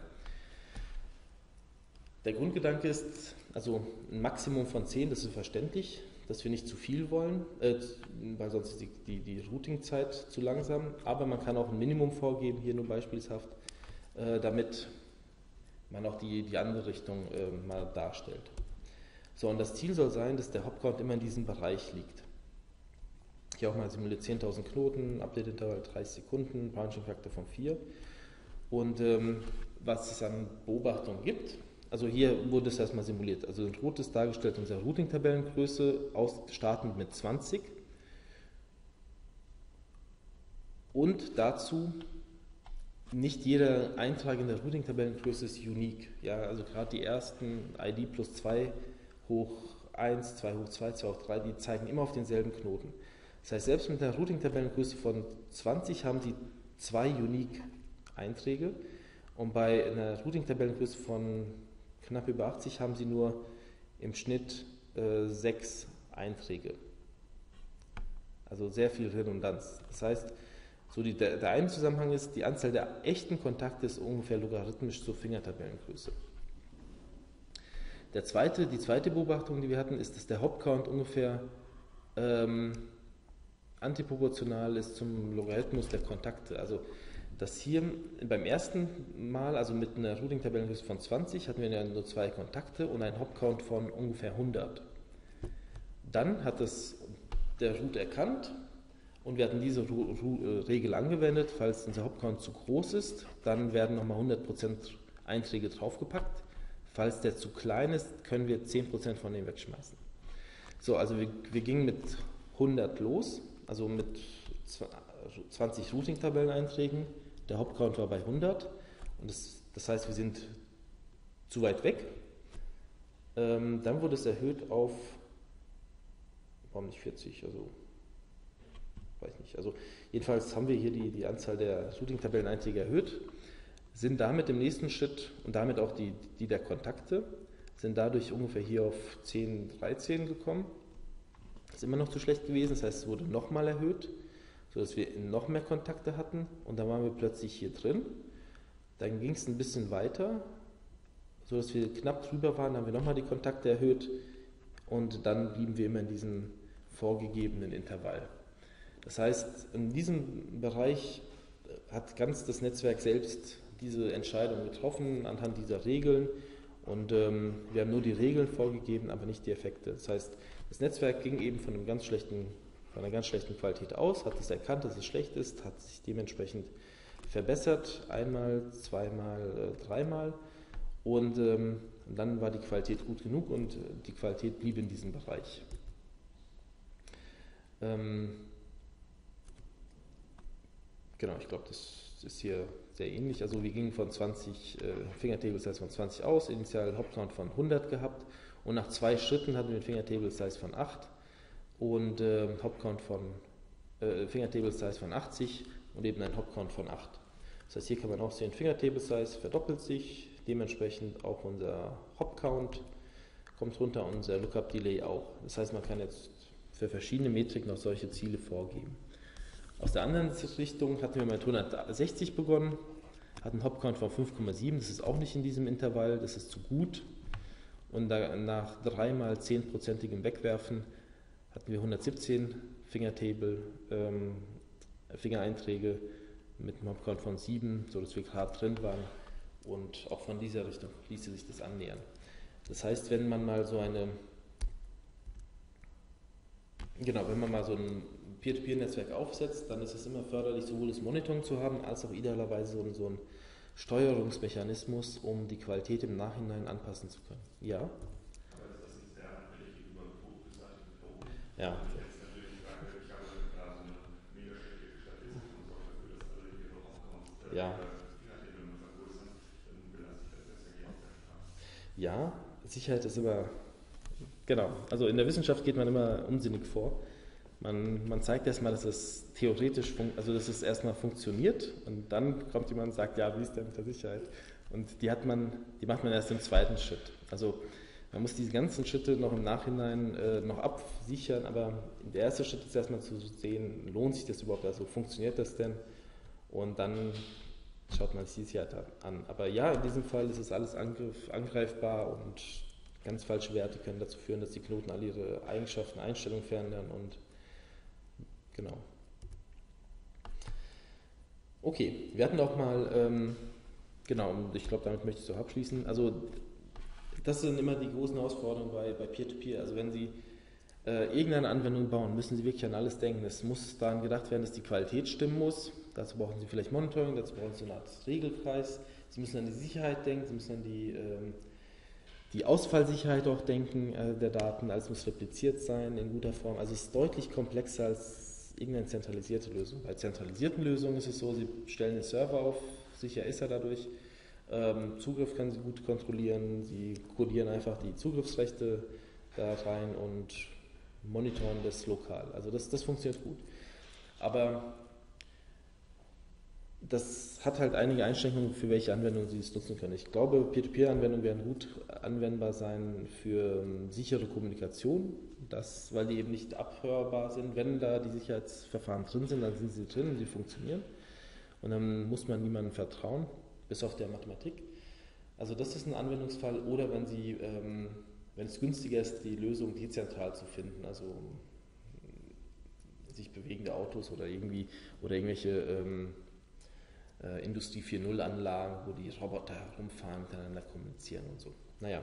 A: Der Grundgedanke ist, also ein Maximum von zehn, das ist verständlich, dass wir nicht zu viel wollen, äh, weil sonst ist die, die, die Routing-Zeit zu langsam, aber man kann auch ein Minimum vorgeben, hier nur beispielshaft, äh, damit man auch die, die andere Richtung äh, mal darstellt. So, und das Ziel soll sein, dass der Hop-Count immer in diesem Bereich liegt. Hier auch mal simuliert zehntausend Knoten, Update-Intervall dreißig Sekunden, Branching-Faktor von vier. Und ähm, was es an Beobachtungen gibt, also hier wurde es erstmal simuliert. Also in Rot ist dargestellt unsere Routing-Tabellengröße, startend mit zwanzig. Und dazu, nicht jeder Eintrag in der Routing-Tabellengröße ist unique. Ja, also gerade die ersten I D plus zwei hoch eins, zwei hoch zwei, zwei hoch drei, die zeigen immer auf denselben Knoten. Das heißt, selbst mit einer Routing-Tabellengröße von zwanzig haben Sie zwei unique Einträge und bei einer Routing-Tabellengröße von knapp über achtzig haben Sie nur im Schnitt äh, sechs Einträge. Also sehr viel Redundanz. Das heißt, so die, der, der eine Zusammenhang ist, die Anzahl der echten Kontakte ist ungefähr logarithmisch zur Fingertabellengröße. Der zweite, die zweite Beobachtung, die wir hatten, ist, dass der Hop-Count ungefähr ähm, antiproportional ist zum Logarithmus der Kontakte. Also dass hier beim ersten Mal, also mit einer Routing-Tabellengröße von zwanzig, hatten wir ja nur zwei Kontakte und einen Hop-Count von ungefähr hundert. Dann hat es der Root erkannt und wir hatten diese Ru Ru Regel angewendet. Falls unser Hop-Count zu groß ist, dann werden nochmal hundert Prozent Einträge draufgepackt. Falls der zu klein ist, können wir zehn Prozent von dem wegschmeißen. So, also wir, wir gingen mit hundert los, also mit zwanzig Routing-Tabelleneinträgen, der Hop-Count war bei hundert und das, das heißt, wir sind zu weit weg. Ähm, dann wurde es erhöht auf, warum nicht vierzig, also weiß nicht, also jedenfalls haben wir hier die, die Anzahl der Routing-Tabelleneinträge erhöht, sind damit im nächsten Schritt und damit auch die, die der Kontakte, sind dadurch ungefähr hier auf zehn, dreizehn gekommen. Das ist immer noch zu schlecht gewesen, das heißt, es wurde nochmal erhöht, sodass wir noch mehr Kontakte hatten und dann waren wir plötzlich hier drin. Dann ging es ein bisschen weiter, sodass wir knapp drüber waren, dann haben wir nochmal die Kontakte erhöht und dann blieben wir immer in diesem vorgegebenen Intervall. Das heißt, in diesem Bereich hat ganz das Netzwerk selbst diese Entscheidung getroffen anhand dieser Regeln und ähm, wir haben nur die Regeln vorgegeben, aber nicht die Effekte. Das heißt, das Netzwerk ging eben von, einem ganz schlechten, von einer ganz schlechten Qualität aus, hat es erkannt, dass es schlecht ist, hat sich dementsprechend verbessert, einmal, zweimal, äh, dreimal und ähm, dann war die Qualität gut genug und die Qualität blieb in diesem Bereich. Ähm, genau, ich glaube, das ist hier sehr ähnlich. Also wir gingen von zwanzig äh, Fingertable Size von zwanzig aus, initial Hop-Count von hundert gehabt und nach zwei Schritten hatten wir einen Fingertable Size von acht und äh, Hop-Count von äh, Fingertable Size von achtzig und eben ein Hop-Count von acht. Das heißt, hier kann man auch sehen, Fingertable Size verdoppelt sich, dementsprechend auch unser Hop-Count kommt runter und unser Lookup-Delay auch. Das heißt, man kann jetzt für verschiedene Metriken auch solche Ziele vorgeben. Aus der anderen Richtung hatten wir mit hundertsechzig begonnen, hatten einen Hop-Count von fünf Komma sieben, das ist auch nicht in diesem Intervall, das ist zu gut. Und da, nach dreimal zehnprozentigem Wegwerfen hatten wir hundertsiebzehn Fingertable, ähm, Fingereinträge mit einem Hop-Count von sieben, sodass wir gerade drin waren. Und auch von dieser Richtung ließe sich das annähern. Das heißt, wenn man mal so eine, genau, wenn man mal so ein Peer-to-Peer-Netzwerk aufsetzt, dann ist es immer förderlich, sowohl das Monitoring zu haben, als auch idealerweise so, so einen Steuerungsmechanismus, um die Qualität im Nachhinein anpassen zu können. Ja?
B: Aber das ist sehr anfällig gegenüber fokusseitigen Methoden.
A: Ja.
B: Wenn ich jetzt natürlich sage, ich habe da so eine mega schlechte Statistik und sorge dafür, dass alle ihre Aufgaben äh,
A: Ja.
B: Fingertable vergrößern, dann belasse ich das Netzwerk auch sehr stark.
A: Ja, Sicherheit ist immer, genau, also in der Wissenschaft geht man immer unsinnig vor. Man, man zeigt erstmal, dass es theoretisch, also dass es erstmal funktioniert und dann kommt jemand und sagt, ja, wie ist denn mit der Sicherheit? Und die hat man, die macht man erst im zweiten Schritt. Also man muss diese ganzen Schritte noch im Nachhinein äh, noch absichern, aber der erste Schritt ist erstmal zu sehen, lohnt sich das überhaupt, also funktioniert das denn? Und dann schaut man sich die Sicherheit an. Aber ja, in diesem Fall ist es alles angriff, angreifbar und ganz falsche Werte können dazu führen, dass die Knoten alle ihre Eigenschaften, Einstellungen verändern und genau. Okay, wir hatten auch mal, ähm, genau, und ich glaube, damit möchte ich so abschließen. Also, das sind immer die großen Herausforderungen bei, bei Peer-to-Peer. Also, wenn Sie äh, irgendeine Anwendung bauen, müssen Sie wirklich an alles denken. Es muss daran gedacht werden, dass die Qualität stimmen muss. Dazu brauchen Sie vielleicht Monitoring, dazu brauchen Sie eine Art Regelkreis. Sie müssen an die Sicherheit denken, Sie müssen an die, ähm, die Ausfallsicherheit auch denken äh, der Daten. Alles muss repliziert sein in guter Form. Also, es ist deutlich komplexer als irgendeine zentralisierte Lösung. Bei zentralisierten Lösungen ist es so, Sie stellen den Server auf, sicher ist er dadurch, ähm, Zugriff können Sie gut kontrollieren, Sie codieren einfach die Zugriffsrechte da rein und monitoren das lokal. Also das, das funktioniert gut. Aber das hat halt einige Einschränkungen, für welche Anwendungen Sie es nutzen können. Ich glaube, Peer-to-Peer-Anwendungen werden gut anwendbar sein für ähm, sichere Kommunikation, das, weil die eben nicht abhörbar sind. Wenn da die Sicherheitsverfahren drin sind, dann sind sie drin und sie funktionieren. Und dann muss man niemandem vertrauen, bis auf der Mathematik. Also das ist ein Anwendungsfall. Oder wenn Sie, ähm, wenn es günstiger ist, die Lösung dezentral zu finden, also sich bewegende Autos oder irgendwie oder irgendwelche ähm, äh, Industrie vier Punkt null Anlagen, wo die Roboter herumfahren, miteinander kommunizieren und so. Naja.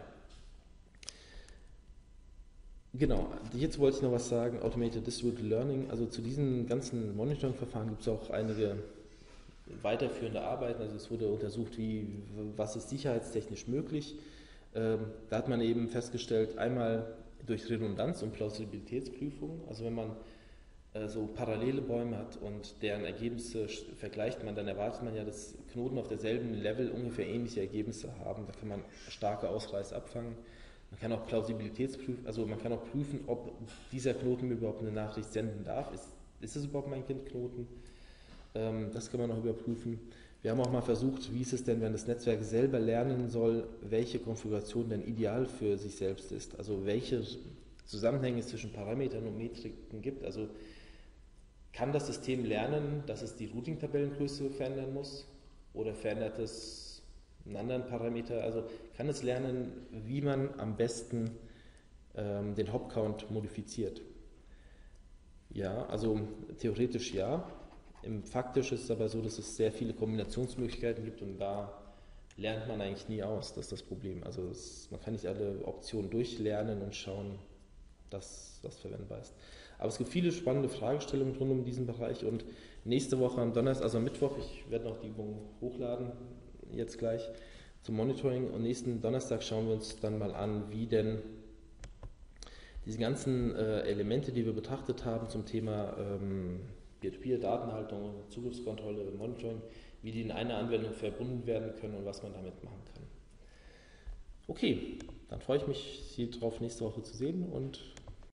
A: Genau, jetzt wollte ich noch was sagen, Automated Distributed Learning. Also zu diesen ganzen Monitoring-Verfahren gibt es auch einige weiterführende Arbeiten. Also es wurde untersucht, wie, was ist sicherheitstechnisch möglich. Ähm, da hat man eben festgestellt, einmal durch Redundanz und Plausibilitätsprüfung, also wenn man äh, so parallele Bäume hat und deren Ergebnisse vergleicht man, dann erwartet man ja, dass Knoten auf derselben Level ungefähr ähnliche Ergebnisse haben. Da kann man starke Ausreißer abfangen. Man kann auch Plausibilitätsprüfen, also man kann auch prüfen, ob dieser Knoten mir überhaupt eine Nachricht senden darf. Ist, ist es überhaupt mein Kindknoten? Ähm, das kann man noch überprüfen. Wir haben auch mal versucht, wie ist es denn, wenn das Netzwerk selber lernen soll, welche Konfiguration denn ideal für sich selbst ist. Also welche Zusammenhänge es zwischen Parametern und Metriken gibt. Also kann das System lernen, dass es die Routing-Tabellengröße verändern muss? Oder verändert es einen anderen Parameter? Also kann es lernen, wie man am besten ähm, den Hop-Count modifiziert? Ja, also theoretisch ja. Im Faktisch ist es aber so, dass es sehr viele Kombinationsmöglichkeiten gibt und da lernt man eigentlich nie aus. Das ist das Problem. Also es, man kann nicht alle Optionen durchlernen und schauen, dass was verwendbar ist. Aber es gibt viele spannende Fragestellungen rund um diesen Bereich und nächste Woche am Donnerstag, also am Mittwoch, ich werde noch die Übung hochladen, jetzt gleich zum Monitoring und nächsten Donnerstag schauen wir uns dann mal an, wie denn diese ganzen äh, Elemente, die wir betrachtet haben zum Thema ähm, Peer-to-Peer, Datenhaltung, Zugriffskontrolle, Monitoring, wie die in einer Anwendung verbunden werden können und was man damit machen kann. Okay, dann freue ich mich, Sie darauf nächste Woche zu sehen und